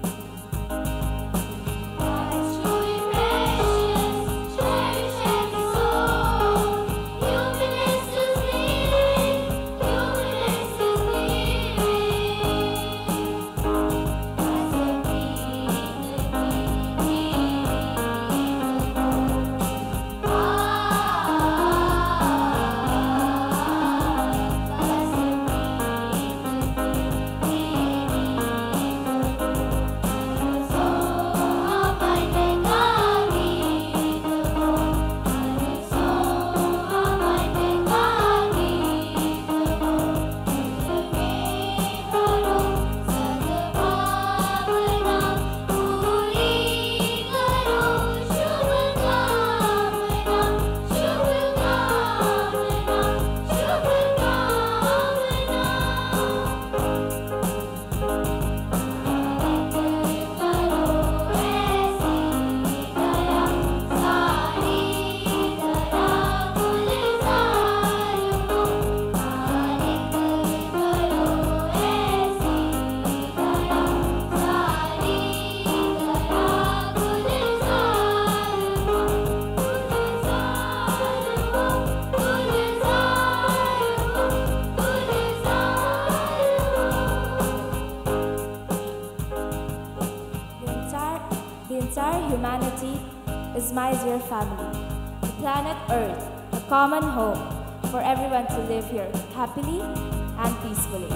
Humanity is my dear family, the planet Earth, a common home for everyone to live here happily and peacefully.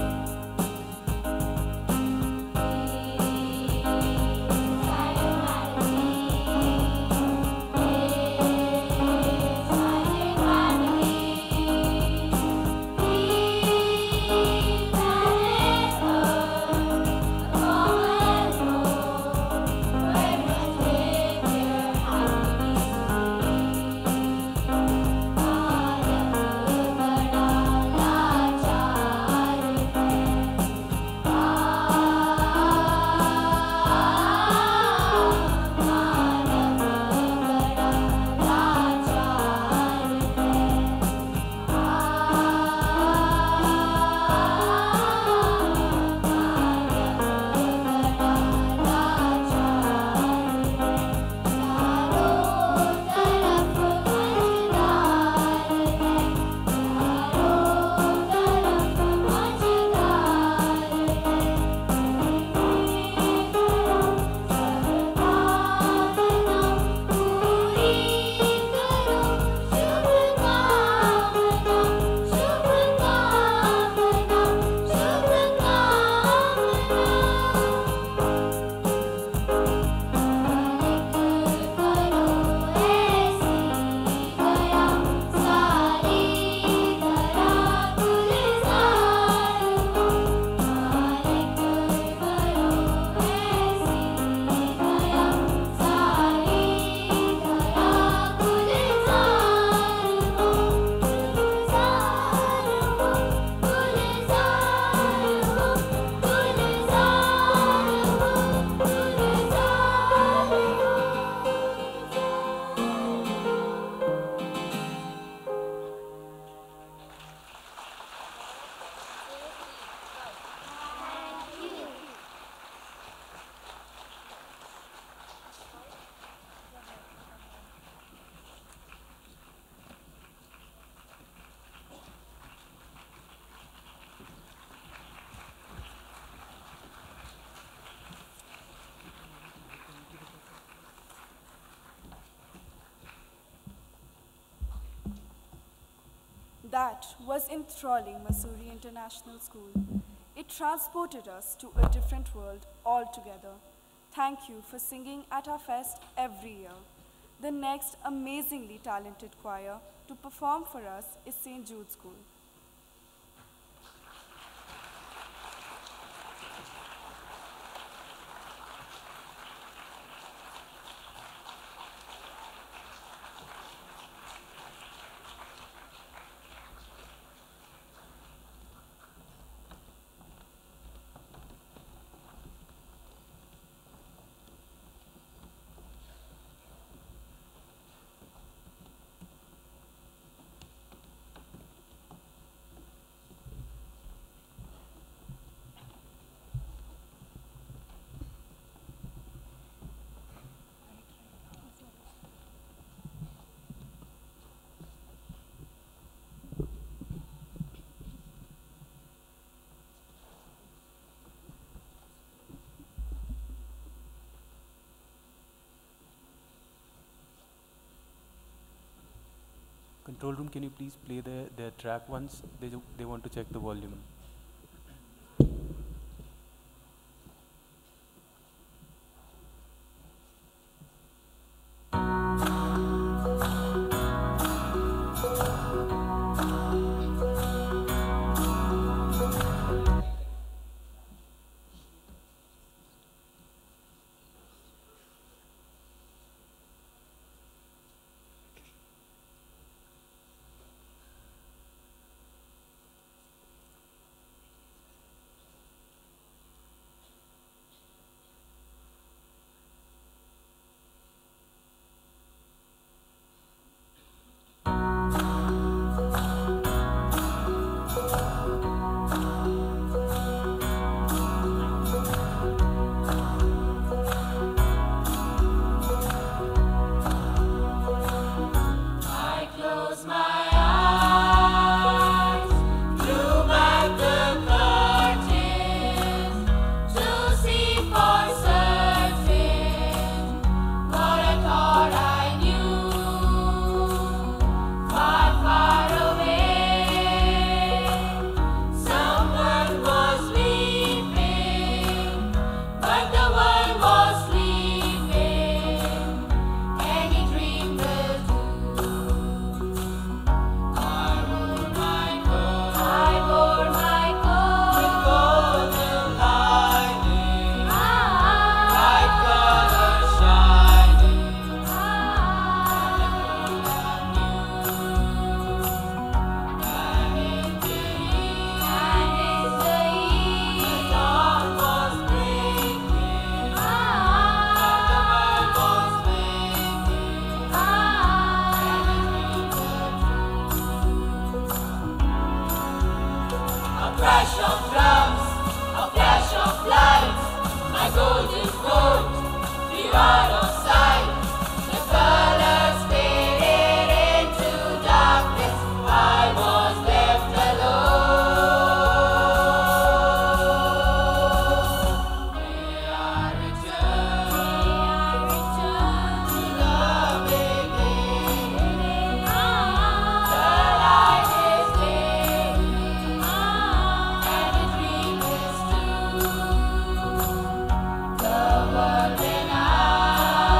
That was enthralling Mussoorie International School. It transported us to a different world altogether. Thank you for singing at our fest every year. The next amazingly talented choir to perform for us is Saint Jude School. control room, can you please play their, their track once? They, ju- they want to check the volume. I close my eyes, drew back the curtains to see for certain what I thought I knew. Far, far away, someone was weeping, but the world was sleeping. Any dream will do. I wore my coat, I wore my coat with golden lining, bright colors shining, and in the east, and in the east, the dawn was breaking, and the world was waking, a crash of drums, a flash of lights, my golden coat flew out of sight. The colors faded into darkness. I was left alone. May I return, may I return to the beginning. The light is dim, and the dream is true. The world and I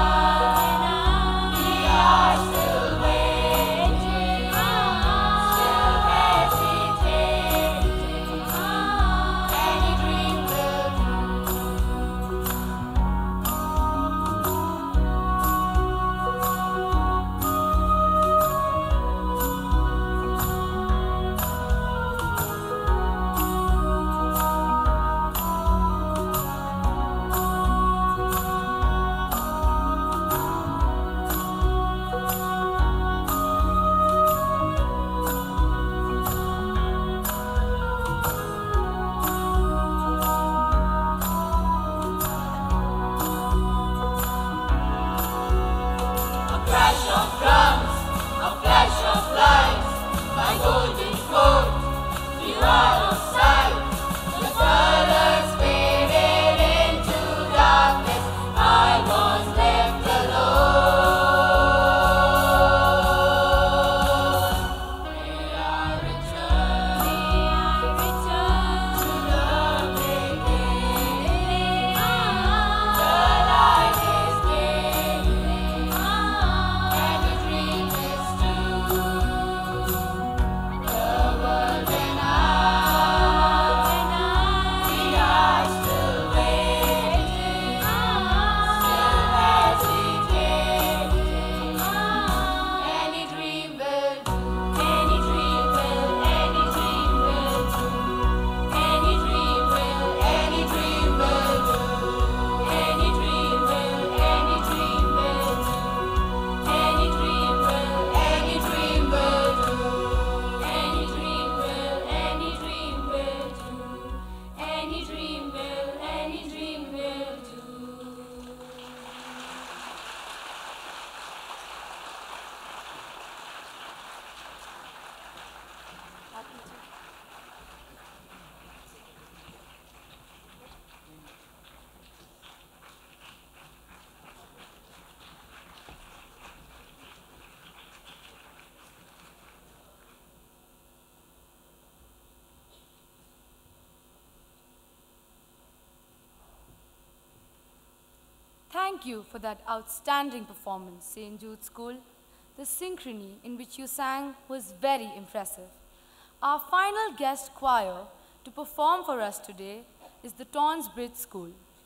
Thank you for that outstanding performance, Saint Jude School. The synchrony in which you sang was very impressive. Our final guest choir to perform for us today is the Tonsbridge School.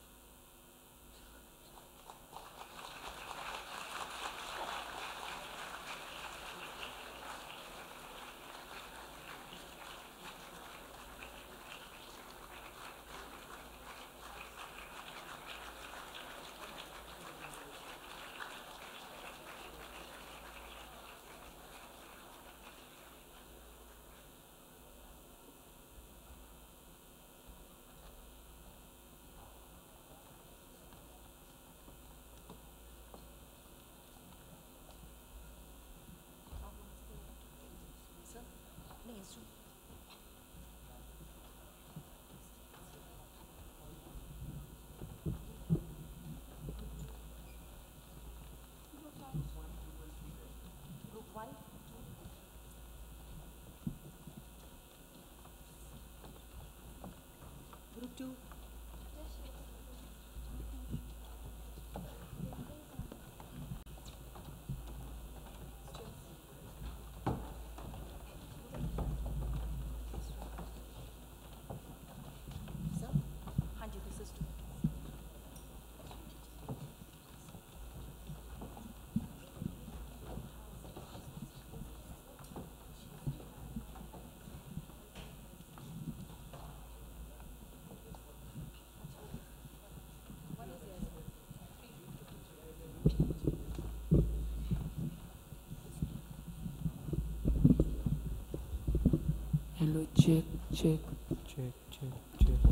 Hello, check, check, check, check, check.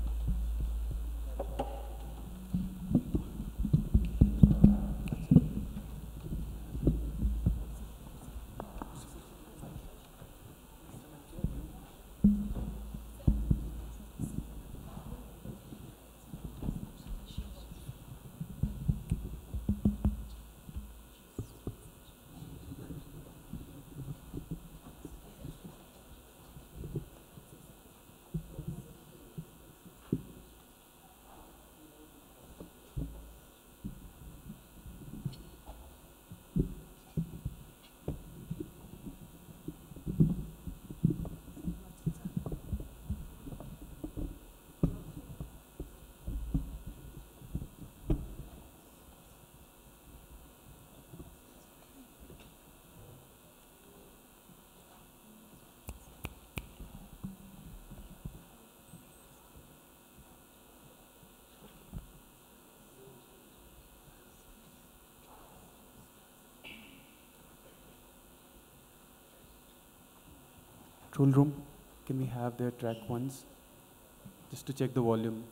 Control room, can we have their track ones? Just to check the volume.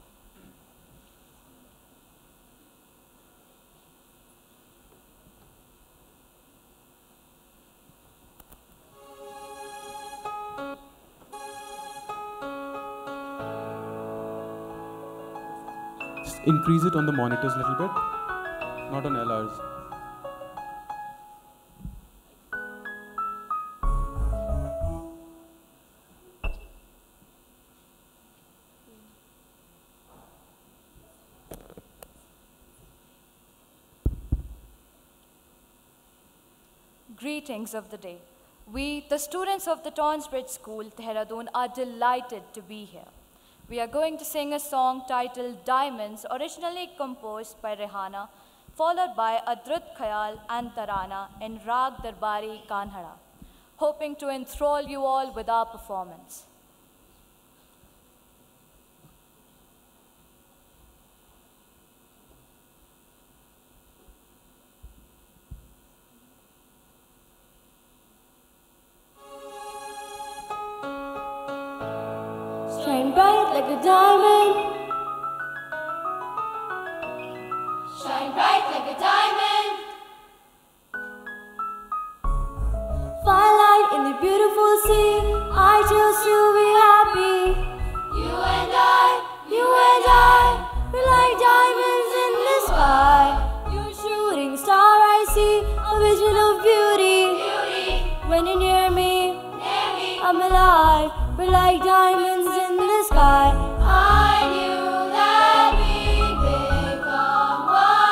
Just increase it on the monitors a little bit, not on L Rs. Greetings of the day. We, the students of the Tonsbridge School, Dehradun, are delighted to be here. We are going to sing a song titled Diamonds, originally composed by Rehana, followed by Adrut Khayal and Tarana in Rag Darbari Kanhara, hoping to enthrall you all with our performance. Shine bright like a diamond. Shine bright like a diamond. Firelight in the beautiful sea. I chose to be happy. You and I, You and I, we're like diamonds in the sky. You're a shooting star, I see a vision of beauty. beauty, When you're near me, near me. I'm alive. We're like diamonds in the sky. I knew that we'd become one.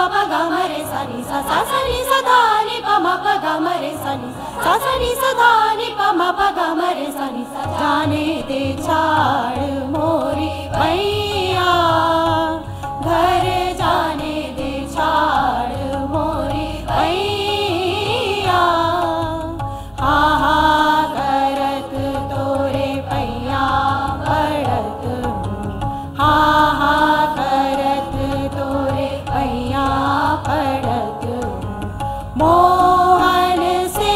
pa ga ma re sa ni sa sa sa ni sa dha ni pa ma pa ga ma re sa ni sa sa ni sa dha ni pa ma pa ga ma re sa ni sa जाने दे छाड़ मोरी भैया घर जाने दे छाड़ मोरी भैया हा हा करत तोरे भैया पड़त हा हा करत तोरे भैया पड़त मोहन से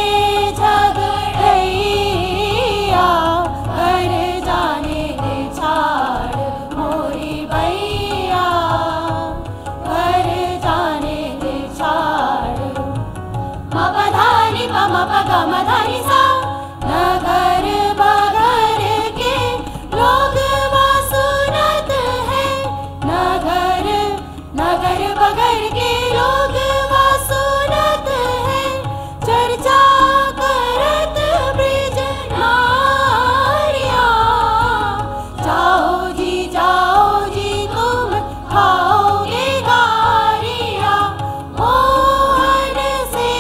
झगड़ैया घर जाने दे छाड़ मोरी भैया घर जाने दे छाड़ मा पा धा नि पा मा पा गा मा धा नि सा नगर बगर के लोग सुनत है नगर नगर बगर के लोग सुनत है चर्चा करत ब्रिज नारिया जाओ जी जाओ जी तुम खाओगे गारिया मोहन से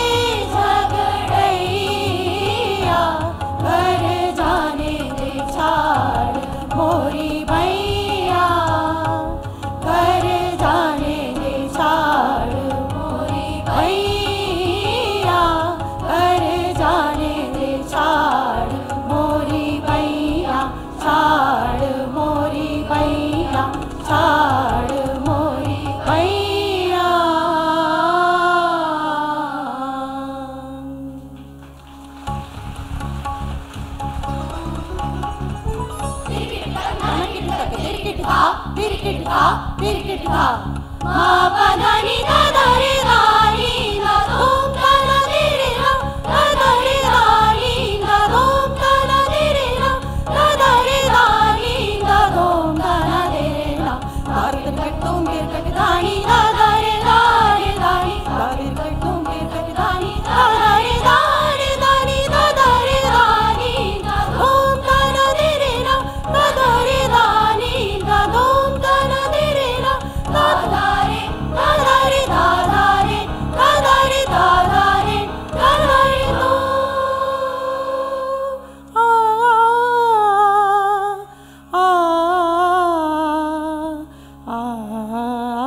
झगड़ैया घर जाने दे छाड़ मोरी भैया घर जाने दे छाड़ मोरी भैया घर जाने दे छाड़ मोरी भैया छाड़ मोरी भैया छाड़ मोरी भैया मा पा धा नि धा धा रे धा नि धा धूम धा धा रे रे धा धा धा रे धा नि धा धूम धा धा रे रे धा धा धा रे धा नि धा धूम धा धा रे रे धा धा रे कट तुम गिर कट धा नि धा धा रे धा रे धा नि धा रे कट तुम गिर कट धा नि धा धा रे धा रे धा नि धा धा रे धा नि धा धूम धा धा रे रे धा धा धा रे धा नि धा धूम धा धा रे रे धा धा धा रे धा धा रे धा धा रे धा धा रे धा धा रे धा धा रे दो आ आ आ आ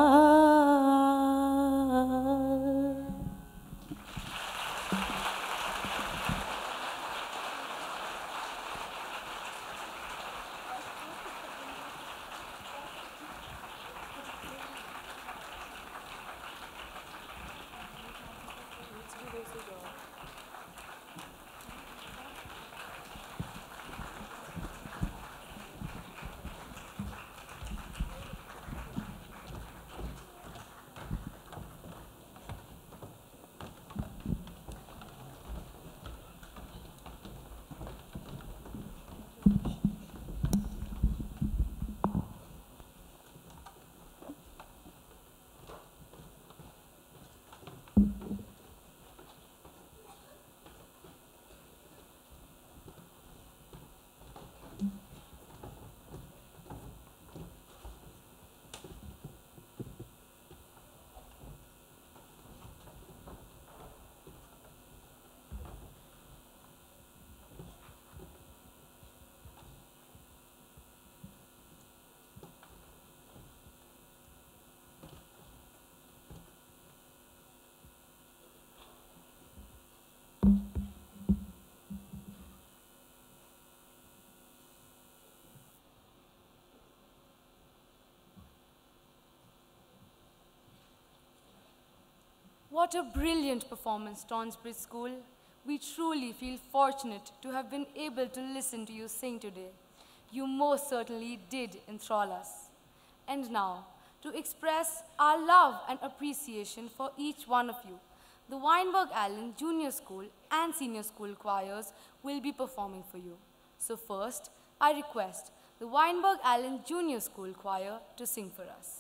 What a brilliant performance, Tonsbridge School. We truly feel fortunate to have been able to listen to you sing today. You most certainly did enthrall us. And now, to express our love and appreciation for each one of you, the Wynberg-Allen Junior School and Senior School choirs will be performing for you. So first, I request the Wynberg-Allen Junior School choir to sing for us.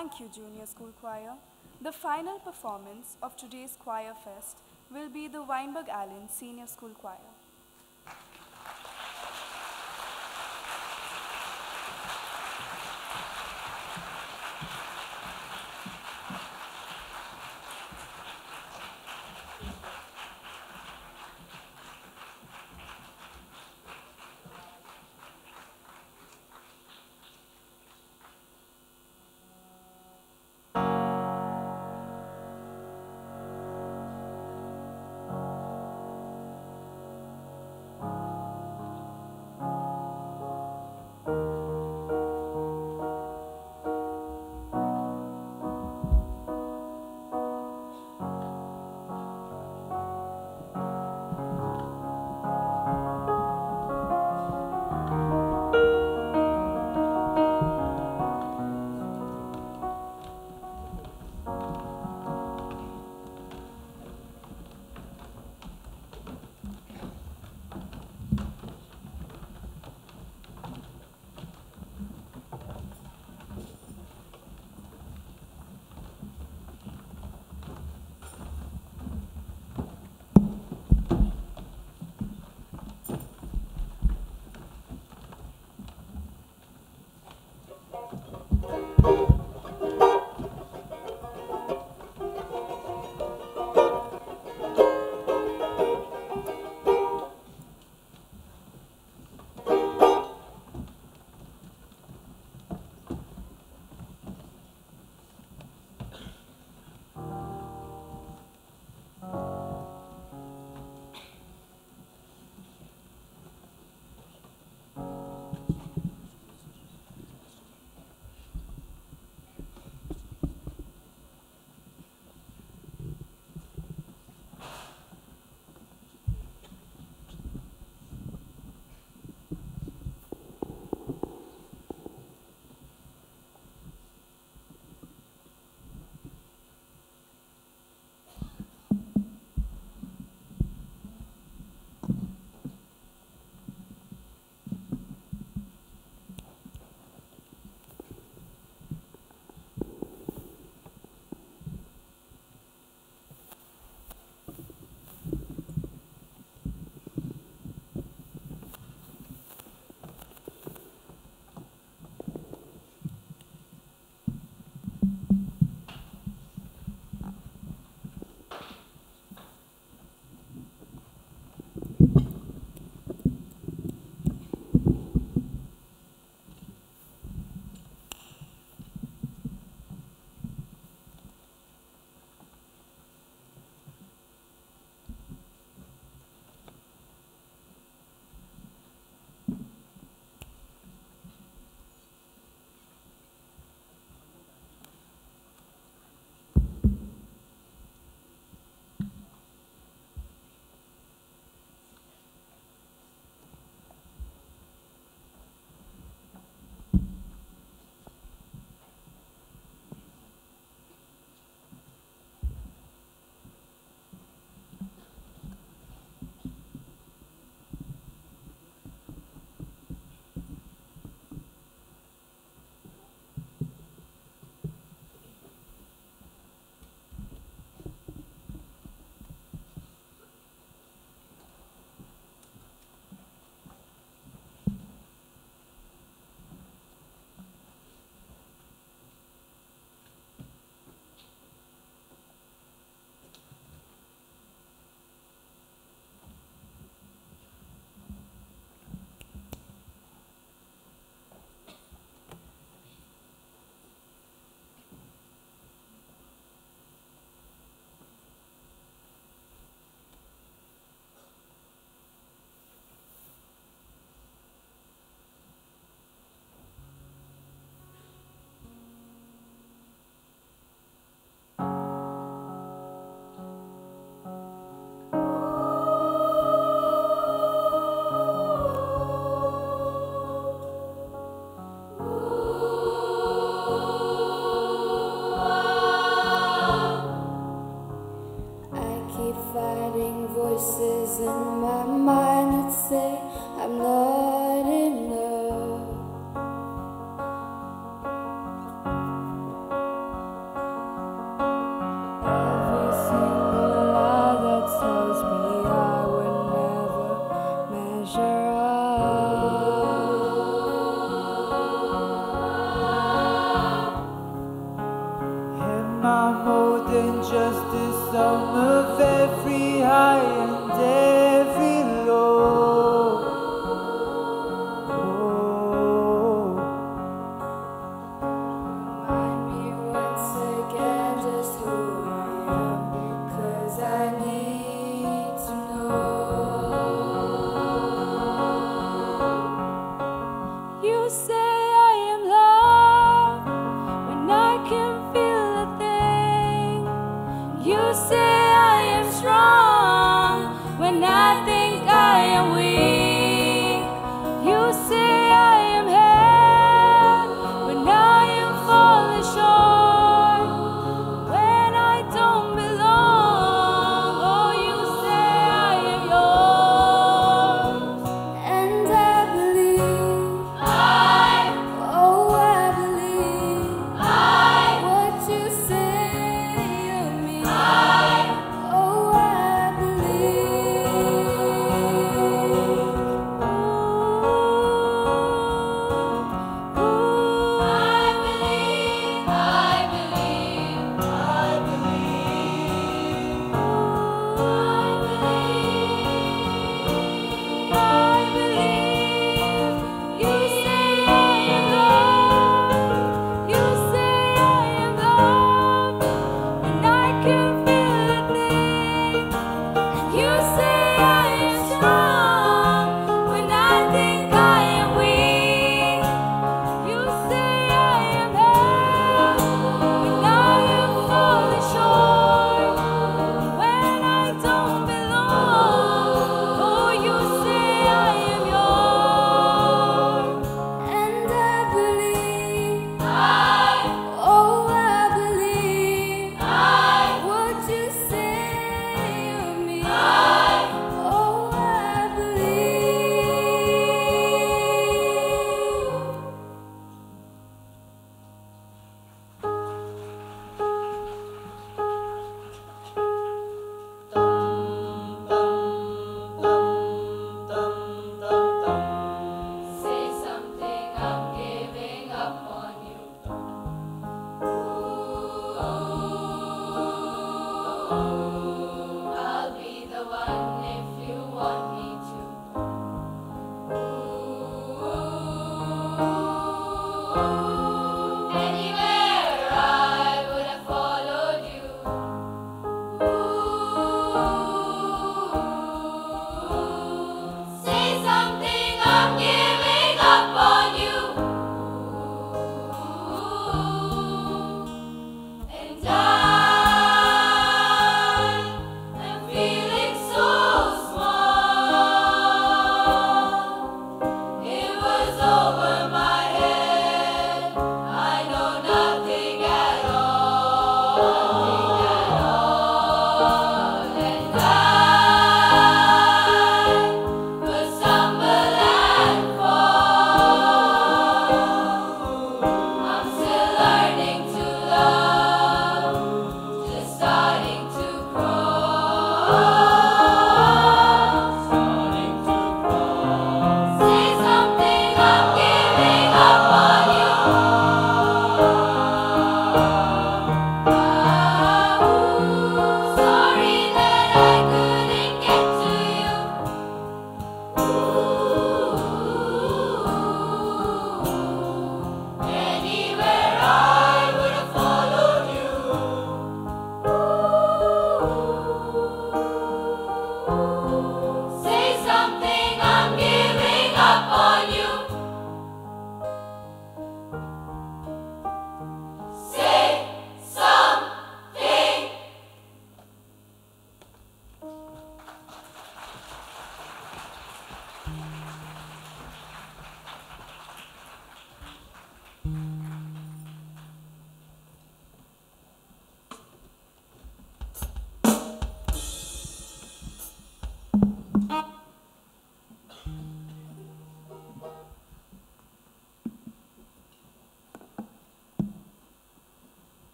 Thank you, Junior School Choir. The final performance of today's Choir Fest will be the Wynberg-Allen Senior School Choir.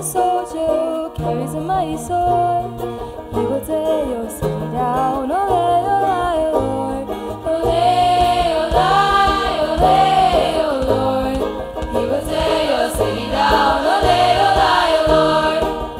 soldier who carries a mighty sword. He will tear your city down, ole, ole, Lord. Ole, ole, ole, O Lord. He will tear your city down, ole, ole, Lord.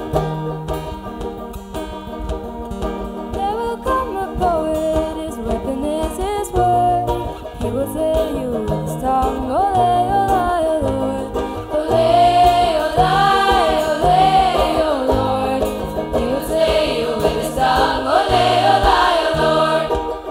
There will come a poet, his weapon is his word. He will tear you with his tongue, ole, ole, Lord. Ole, ole, ole, O Lord. He will tear you with his tongue, ole, ole, Lord.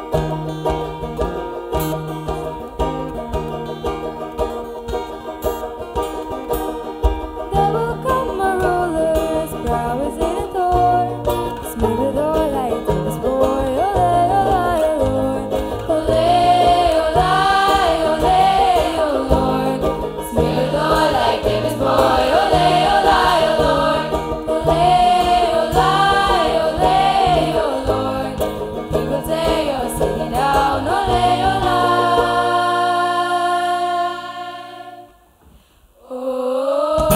There will come a ruler, his brow is in a thorn. Smooth with oil like David's boy, ole, ole, Lord. Ole, ole, ole, O Lord. Smooth with oil like David's boy, ole, ole, Lord. Ole, ole, ole, O Lord. He will tear your city down, ole, ole. Oh.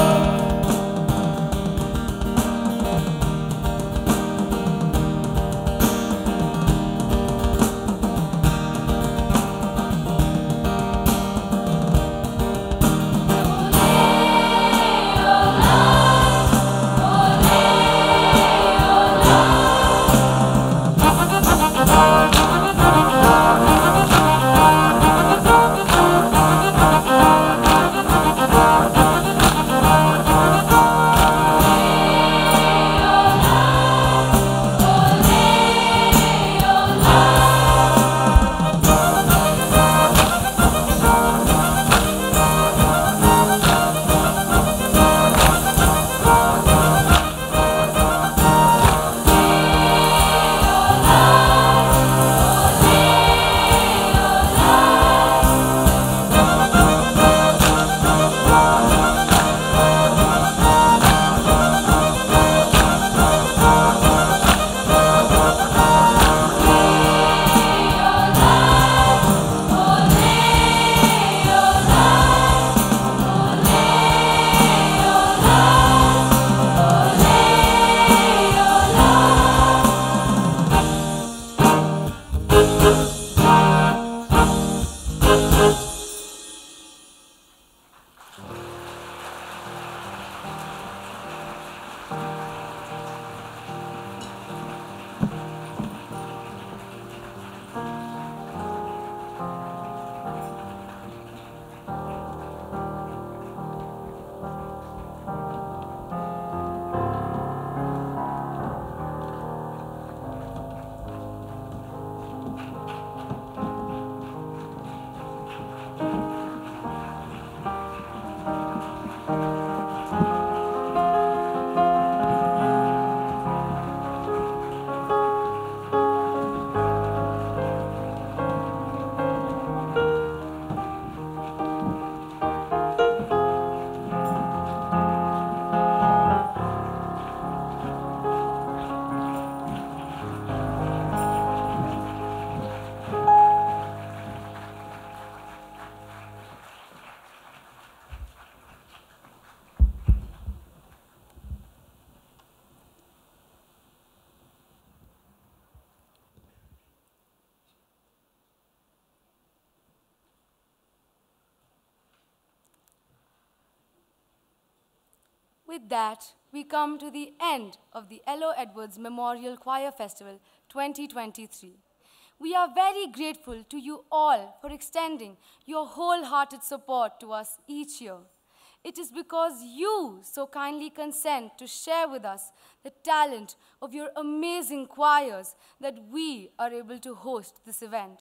With that, we come to the end of the Elo Edwards Memorial Choir Festival twenty twenty-three. We are very grateful to you all for extending your wholehearted support to us each year. It is because you so kindly consent to share with us the talent of your amazing choirs that we are able to host this event.